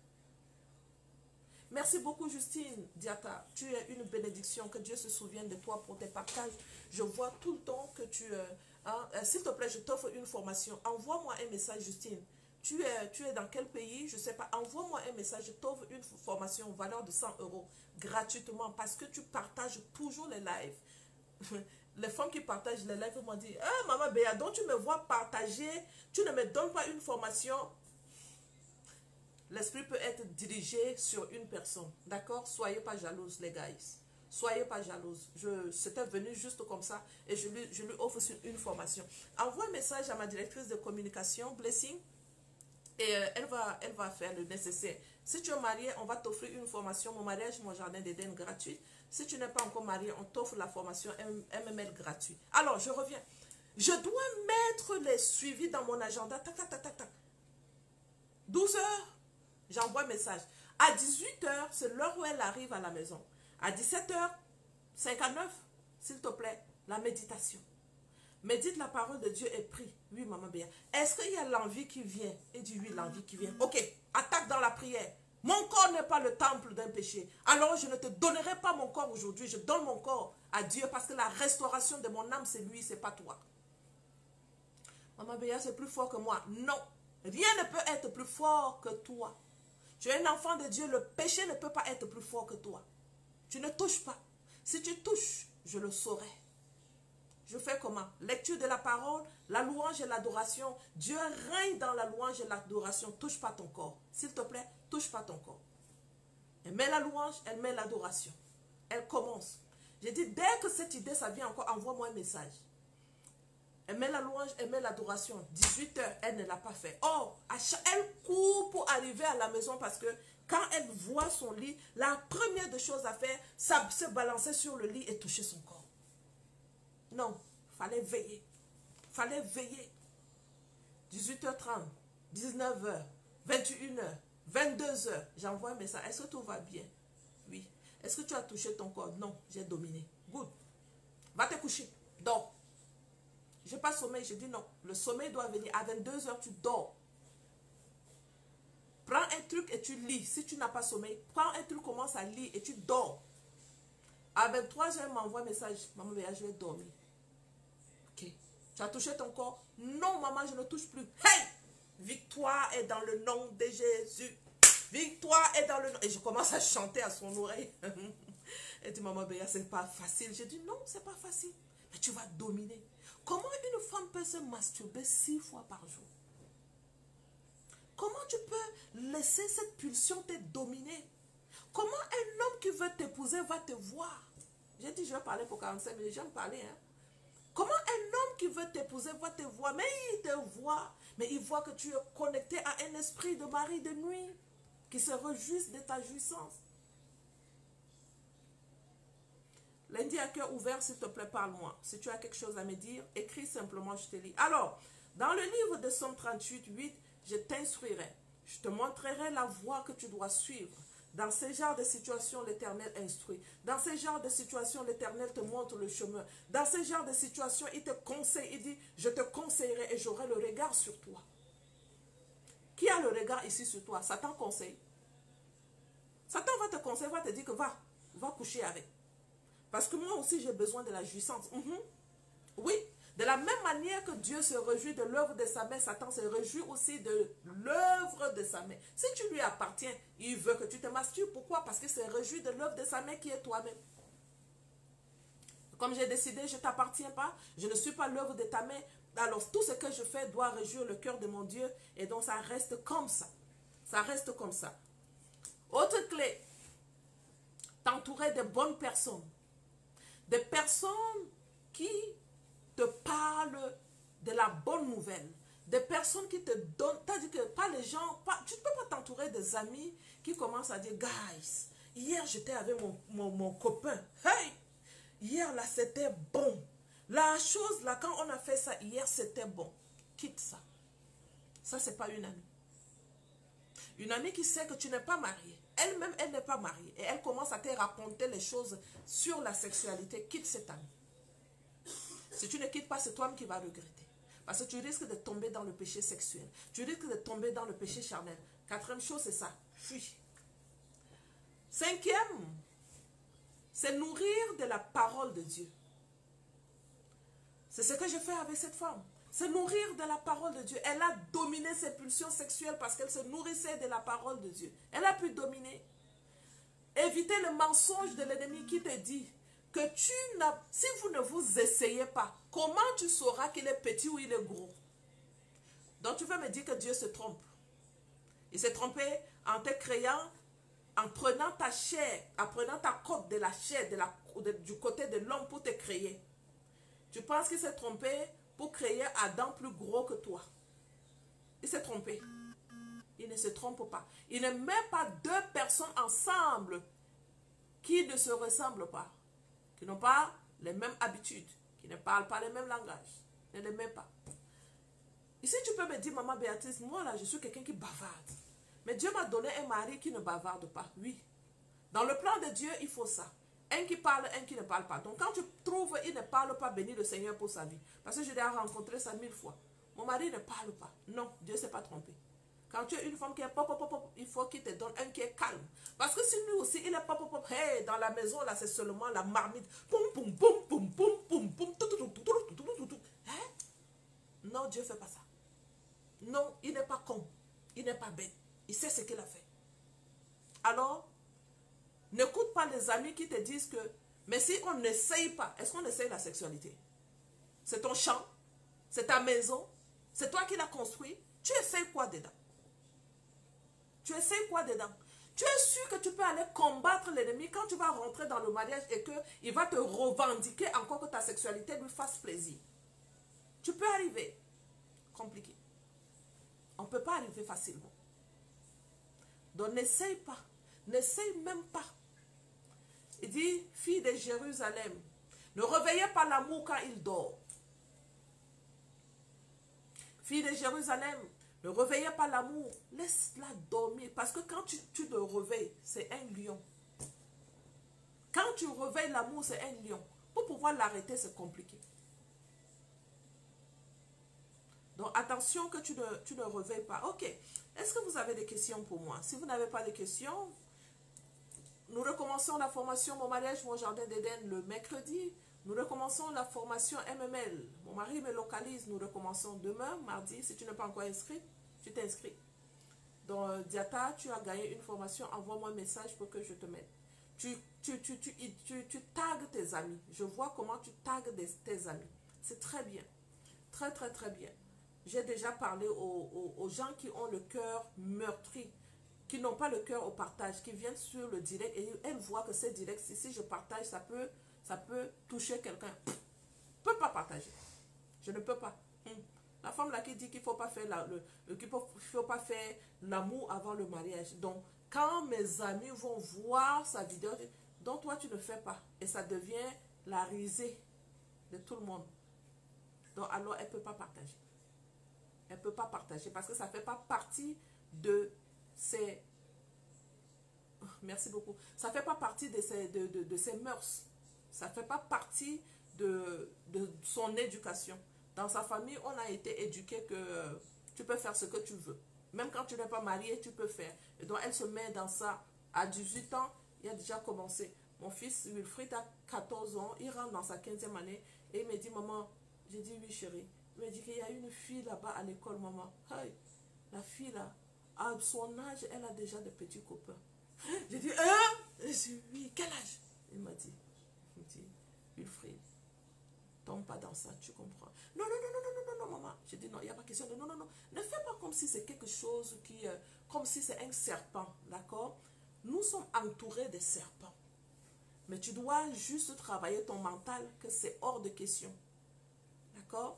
Speaker 1: Merci beaucoup Justine Diata. Tu es une bénédiction. Que Dieu se souvienne de toi pour tes partages. Je vois tout le temps que tu... Euh, hein, euh, S'il te plaît, je t'offre une formation. Envoie-moi un message Justine. Tu es, tu es dans quel pays? Je ne sais pas. Envoie-moi un message. Je t'offre une formation valeur de cent euros gratuitement parce que tu partages toujours les lives. Les femmes qui partagent les lives m'ont dit, ah maman Béa, donc tu me vois partager, tu ne me donnes pas une formation. L'esprit peut être dirigé sur une personne. D'accord? Soyez pas jalouse, les gars. Soyez pas jalouse. C'était venu juste comme ça et je lui, je lui offre une formation. Envoie un message à ma directrice de communication, Blessing, et euh, elle, va, elle va faire le nécessaire. Si tu es marié, on va t'offrir une formation, mon mariage, mon jardin d'Éden gratuit. Si tu n'es pas encore marié, on t'offre la formation M M L gratuit. Alors, je reviens. Je dois mettre les suivis dans mon agenda. Tac, tac, tac, tac, tac. douze heures. J'envoie un message. À dix-huit heures, c'est l'heure où elle arrive à la maison. À dix-sept heures cinquante-neuf, s'il te plaît, la méditation. Médite la parole de Dieu et prie. Oui, maman bien. Est-ce qu'il y a l'envie qui vient? Et dit oui, l'envie qui vient. Ok, attaque dans la prière. Mon corps n'est pas le temple d'un péché. Alors je ne te donnerai pas mon corps aujourd'hui. Je donne mon corps à Dieu parce que la restauration de mon âme, c'est lui, c'est pas toi. Maman Béa, c'est plus fort que moi. Non, rien ne peut être plus fort que toi. Tu es un enfant de Dieu, le péché ne peut pas être plus fort que toi. Tu ne touches pas. Si tu touches, je le saurai. Je fais comment? Lecture de la parole, la louange et l'adoration. Dieu règne dans la louange et l'adoration. Touche pas ton corps. S'il te plaît, touche pas ton corps. Elle met la louange, elle met l'adoration. Elle commence. J'ai dit, dès que cette idée, ça vient encore, envoie-moi un message. Elle met la louange, elle met l'adoration. dix-huit heures, elle ne l'a pas fait. Or, elle court pour arriver à la maison parce que quand elle voit son lit, la première des choses à faire, c'est se balancer sur le lit et toucher son corps. Non, il fallait veiller. Il fallait veiller. dix-huit heures trente, dix-neuf heures, vingt et une heures, vingt-deux heures. J'envoie un message. Est-ce que tout va bien? Oui. Est-ce que tu as touché ton corps? Non, j'ai dominé. Good. Va te coucher. Dors. Je n'ai pas sommeil. Je dis non. Le sommeil doit venir. À vingt-deux heures, tu dors. Prends un truc et tu lis. Si tu n'as pas sommeil, prends un truc, commence à lire et tu dors. À vingt-trois heures, m'envoie un message. Maman, je vais dormir. Ok. Tu as touché ton corps? Non, maman, je ne touche plus. Hey! Victoire est dans le nom de Jésus. Victoire est dans le nom. Et je commence à chanter à son oreille. Elle dit, maman, Béa, c'est pas facile. J'ai dit, non, c'est pas facile. Mais tu vas dominer. Comment une femme peut se masturber six fois par jour? Comment tu peux laisser cette pulsion te dominer? Comment un homme qui veut t'épouser va te voir? J'ai dit, je vais parler pour quarante-cinq minutes, j'aime parler. Hein? Comment un homme qui veut t'épouser va te voir? Mais il te voit, mais il voit que tu es connecté à un esprit de mari de nuit qui se réjouisse de ta jouissance. Lundi à cœur ouvert, s'il te plaît, parle-moi. Si tu as quelque chose à me dire, écris simplement, je te lis. Alors, dans le livre de Somme trente-huit, huit, je t'instruirai. Je te montrerai la voie que tu dois suivre. Dans ce genre de situation, l'Éternel instruit. Dans ce genre de situation, l'Éternel te montre le chemin. Dans ce genre de situation, il te conseille. Il dit, je te conseillerai et j'aurai le regard sur toi. Qui a le regard ici sur toi? Satan conseille. Satan va te conseiller, va te dire que va, va coucher avec. Parce que moi aussi, j'ai besoin de la jouissance. Mm-hmm. Oui, De la même manière que Dieu se réjouit de l'œuvre de sa main, Satan se réjouit aussi de l'œuvre de sa main. Si tu lui appartiens, il veut que tu te masturbes. Pourquoi? Parce qu'il se réjouit de l'œuvre de sa main qui est toi-même. Comme j'ai décidé, je ne t'appartiens pas, je ne suis pas l'œuvre de ta main. Alors tout ce que je fais doit réjouir le cœur de mon Dieu. Et donc ça reste comme ça. Ça reste comme ça. Autre clé, t'entourer de bonnes personnes. Des personnes qui te parlent de la bonne nouvelle. Des personnes qui te donnent, c'est-à-dire que pas les gens, pas, tu ne peux pas t'entourer des amis qui commencent à dire, guys, hier j'étais avec mon, mon, mon copain, hey, hier là c'était bon. La chose là, quand on a fait ça hier, c'était bon. Quitte ça. Ça, c'est pas une amie. Une amie qui sait que tu n'es pas marié. Elle-même, elle n'est pas mariée. Et elle commence à te raconter les choses sur la sexualité. Quitte cette amie. Si tu ne quittes pas, c'est toi-même qui vas regretter. Parce que tu risques de tomber dans le péché sexuel. Tu risques de tomber dans le péché charnel. Quatrième chose, c'est ça. Fuis. Cinquième, c'est nourrir de la parole de Dieu. C'est ce que je fais avec cette femme. C'est nourrir de la parole de Dieu. Elle a dominé ses pulsions sexuelles parce qu'elle se nourrissait de la parole de Dieu. Elle a pu dominer. Évitez le mensonge de l'ennemi qui te dit que tu n'as... Si vous ne vous essayez pas, comment tu sauras qu'il est petit ou il est gros? Donc tu vas me dire que Dieu se trompe. Il s'est trompé en te créant, en prenant ta chair, en prenant ta côte de la chair de la, de, du côté de l'homme pour te créer. Tu penses qu'il s'est trompé pour créer Adam plus gros que toi. Il s'est trompé. Il ne se trompe pas. Il ne met pas deux personnes ensemble qui ne se ressemblent pas, qui n'ont pas les mêmes habitudes, qui ne parlent pas les mêmes langages. Ne les met pas. Ici, tu peux me dire, maman Béatrice, moi là, je suis quelqu'un qui bavarde. Mais Dieu m'a donné un mari qui ne bavarde pas. Oui. Dans le plan de Dieu, il faut ça. Un qui parle, un qui ne parle pas. Donc quand tu trouves, il ne parle pas, bénis le Seigneur pour sa vie. Parce que je l'ai rencontré ça mille fois. Mon mari ne parle pas. Non, Dieu ne s'est pas trompé. Quand tu as une femme qui est pop, pop, pop, il faut qu'il te donne un qui est calme. Parce que si lui aussi, il est pop, pop, pop, hey, dans la maison, là, c'est seulement la marmite. Poum, poum, poum, poum, poum, poum, poum, tout, tout, tout, tout, tout, tout, tout, tout. Hein? Non, Dieu ne fait pas ça. Non, il n'est pas con. Il n'est pas bête. Il sait ce qu'il a fait. Alors, n'écoute pas les amis qui te disent que, mais si on n'essaye pas, est-ce qu'on essaye la sexualité? C'est ton champ, c'est ta maison, c'est toi qui l'as construit. Tu essayes quoi dedans? Tu essayes quoi dedans? Tu es sûr que tu peux aller combattre l'ennemi quand tu vas rentrer dans le mariage et qu'il va te revendiquer encore que ta sexualité lui fasse plaisir. Tu peux arriver. Compliqué. On ne peut pas arriver facilement. Donc n'essaye pas. N'essaye même pas. Il dit, fille de Jérusalem, ne réveillez pas l'amour quand il dort. Fille de Jérusalem, ne réveillez pas l'amour, laisse-la dormir. Parce que quand tu, tu le réveilles, c'est un lion. Quand tu réveilles l'amour, c'est un lion. Pour pouvoir l'arrêter, c'est compliqué. Donc attention que tu ne, tu ne réveilles pas. Ok, est-ce que vous avez des questions pour moi? Si vous n'avez pas de questions, nous recommençons la formation Mon mariage, mon jardin d'Éden le mercredi. Nous recommençons la formation M M L. Mon mari me localise. Nous recommençons demain, mardi. Si tu n'es pas encore inscrit, tu t'inscris. Dans euh, Diata, tu as gagné une formation. Envoie-moi un message pour que je te mette. Tu, tu, tu, tu, tu, tu, tu tagues tes amis. Je vois comment tu tagues des, tes amis. C'est très bien. Très, très, très bien. J'ai déjà parlé aux, aux, aux gens qui ont le cœur meurtri, qui n'ont pas le cœur au partage, qui viennent sur le direct et elles voient que c'est direct. Si, si je partage, ça peut, ça peut toucher quelqu'un. Je ne peux pas partager. Je ne peux pas. La femme là qui dit qu'il ne faut pas faire la, le, le, qu'il faut, faut pas faire l'amour avant le mariage. Donc, quand mes amis vont voir sa vidéo, donc toi tu ne fais pas. Et ça devient la risée de tout le monde. Donc alors elle ne peut pas partager. Elle ne peut pas partager parce que ça ne fait pas partie de ses... Merci beaucoup. Ça ne fait pas partie de ses, de, de, de ses mœurs. Ça ne fait pas partie de, de son éducation. Dans sa famille, on a été éduqué que tu peux faire ce que tu veux. Même quand tu n'es pas marié, tu peux faire. Et donc, elle se met dans ça. À dix-huit ans, il a déjà commencé. Mon fils Wilfried a quatorze ans. Il rentre dans sa quinzième année. Et il me dit, maman, J'ai dit oui chérie. Il m'a dit qu'il y a une fille là-bas à l'école, maman. Hey, la fille là, à son âge, elle a déjà des petits copains. J'ai dit, hein? J'ai dit, oui, quel âge? Il m'a dit, il m'a dit, Wilfried, tombe pas dans ça, tu comprends. Non, non, non, non, non, non, non, maman. J'ai dit, non, il n'y a pas question de non, non, non. Ne fais pas comme si c'est quelque chose qui, euh, comme si c'est un serpent, d'accord? Nous sommes entourés de serpents. Mais tu dois juste travailler ton mental, que c'est hors de question. D'accord?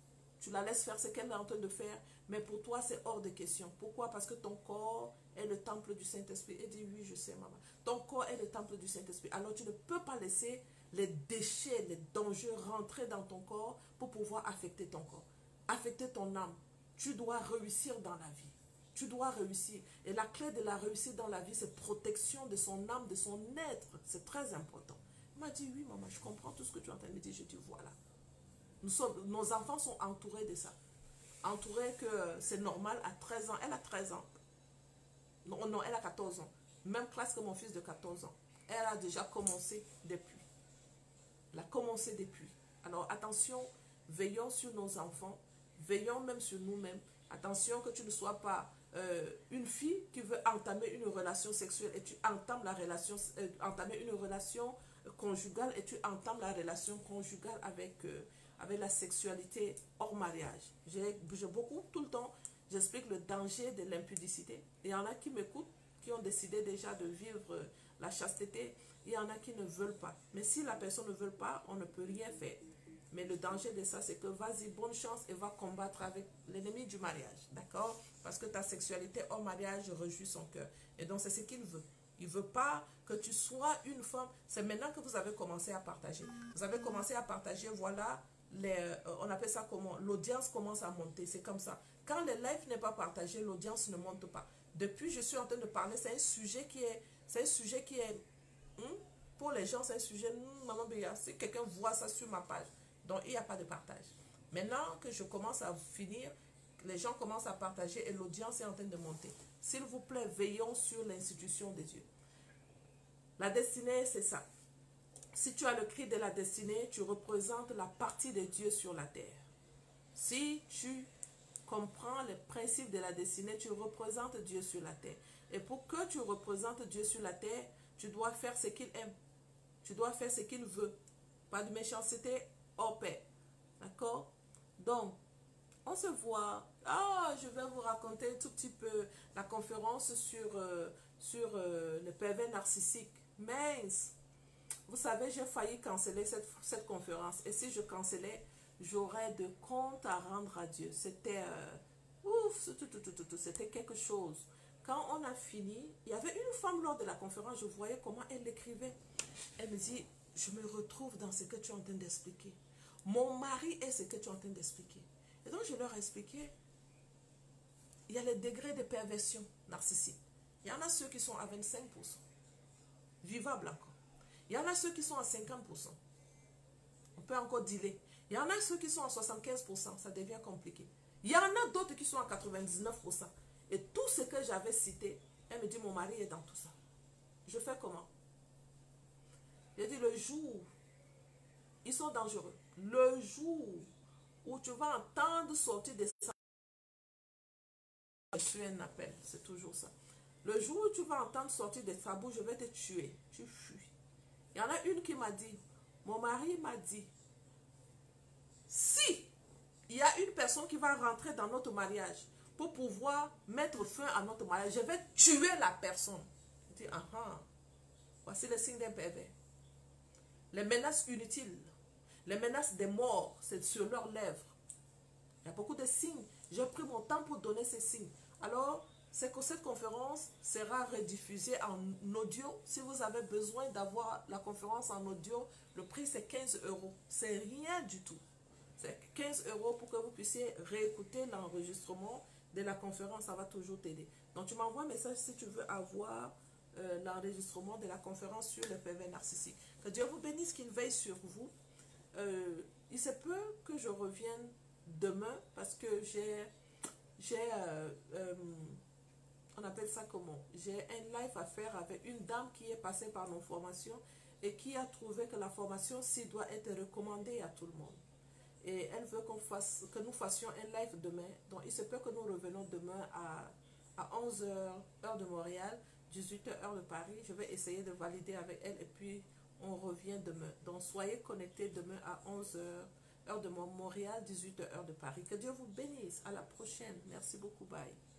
Speaker 1: Tu la laisses faire ce qu'elle est en train de faire, mais pour toi, c'est hors de question. Pourquoi? Parce que ton corps est le temple du Saint-Esprit. Elle dit, oui, je sais, maman. Ton corps est le temple du Saint-Esprit. Alors, tu ne peux pas laisser les déchets, les dangers rentrer dans ton corps pour pouvoir affecter ton corps, affecter ton âme. Tu dois réussir dans la vie. Tu dois réussir. Et la clé de la réussite dans la vie, c'est protection de son âme, de son être. C'est très important. Il m'a dit, oui, maman, je comprends tout ce que tu es en train de me dire. Je dis, voilà. Nous sommes, nos enfants sont entourés de ça. Entourés que c'est normal à treize ans. Elle a treize ans. Non, non, elle a quatorze ans. Même classe que mon fils de quatorze ans. Elle a déjà commencé depuis. Elle a commencé depuis. Alors attention, veillons sur nos enfants. Veillons même sur nous-mêmes. Attention que tu ne sois pas euh, une fille qui veut entamer une relation sexuelle et tu entames la relation, euh, entamer une relation conjugale et tu entames la relation conjugale avec... Euh, avec la sexualité hors mariage. J'ai beaucoup, tout le temps, j'explique le danger de l'impudicité. Il y en a qui m'écoutent, qui ont décidé déjà de vivre la chasteté. Il y en a qui ne veulent pas. Mais si la personne ne veut pas, on ne peut rien faire. Mais le danger de ça, c'est que vas-y, bonne chance et va combattre avec l'ennemi du mariage. D'accord? Parce que ta sexualité hors mariage réjouit son cœur. Et donc, c'est ce qu'il veut. Il ne veut pas que tu sois une femme. C'est maintenant que vous avez commencé à partager. Vous avez commencé à partager, voilà... Les, euh, on appelle ça comment? L'audience commence à monter, c'est comme ça. Quand le live n'est pas partagé, l'audience ne monte pas. Depuis, je suis en train de parler, c'est un sujet qui est, c'est un sujet qui est, hmm, pour les gens, c'est un sujet, hmm, maman Béa, si quelqu'un voit ça sur ma page, donc il n'y a pas de partage. Maintenant que je commence à finir, les gens commencent à partager et l'audience est en train de monter. S'il vous plaît, veillons sur l'institution de Dieu. La destinée, c'est ça. Si tu as le cri de la destinée, tu représentes la partie de Dieu sur la terre. Si tu comprends les principes de la destinée, tu représentes Dieu sur la terre. Et pour que tu représentes Dieu sur la terre, tu dois faire ce qu'il aime. Tu dois faire ce qu'il veut. Pas de méchanceté hors pair. D'accord? Donc, on se voit. Ah, je vais vous raconter un tout petit peu la conférence sur, euh, sur euh, le pervers narcissique. Mince! Vous savez, j'ai failli canceller cette, cette conférence. Et si je cancellais, j'aurais de comptes à rendre à Dieu. C'était euh, ouf, c'était quelque chose. Quand on a fini, il y avait une femme lors de la conférence, je voyais comment elle l'écrivait. Elle me dit, je me retrouve dans ce que tu es en train d'expliquer. Mon mari est ce que tu es en train d'expliquer. Et donc, je leur ai expliqué, il y a les degrés de perversion narcissique. Il y en a ceux qui sont à vingt-cinq pour cent. Vivables encore. Il y en a ceux qui sont à cinquante pour cent. On peut encore dealer. Il y en a ceux qui sont à soixante-quinze pour cent. Ça devient compliqué. Il y en a d'autres qui sont à quatre-vingt-dix-neuf pour cent. Et tout ce que j'avais cité, elle me dit, mon mari est dans tout ça. Je fais comment? J'ai dit, le jour, ils sont dangereux. Le jour où tu vas entendre sortir des ça, je suis un appel. C'est toujours ça. Le jour où tu vas entendre sortir des sabots, je vais te tuer. Tu fuis. Il y en a une qui m'a dit, mon mari m'a dit, si il y a une personne qui va rentrer dans notre mariage pour pouvoir mettre fin à notre mariage, je vais tuer la personne. Je dis, ah ah, voici le signe d'un pervers. Les menaces inutiles, les menaces des morts, c'est sur leurs lèvres. Il y a beaucoup de signes. J'ai pris mon temps pour donner ces signes. Alors, c'est que cette conférence sera rediffusée en audio. Si vous avez besoin d'avoir la conférence en audio, le prix c'est quinze euros. C'est rien du tout. C'est quinze euros pour que vous puissiez réécouter l'enregistrement de la conférence. Ça va toujours t'aider. Donc tu m'envoies un message si tu veux avoir euh, l'enregistrement de la conférence sur le pervers narcissique. Que Dieu vous bénisse, qu'il veille sur vous. Euh, il se peut que je revienne demain parce que j'ai... j'ai euh, euh, on appelle ça comment? J'ai un live à faire avec une dame qui est passée par nos formations et qui a trouvé que la formation-ci doit être recommandée à tout le monde. Et elle veut qu'on fasse, que nous fassions un live demain. Donc, il se peut que nous revenons demain à, à onze heures, heure de Montréal, dix-huit heures, heure de Paris. Je vais essayer de valider avec elle et puis on revient demain. Donc, soyez connectés demain à onze heures, heure de Montréal, dix-huit heures, heure de Paris. Que Dieu vous bénisse. À la prochaine. Merci beaucoup. Bye.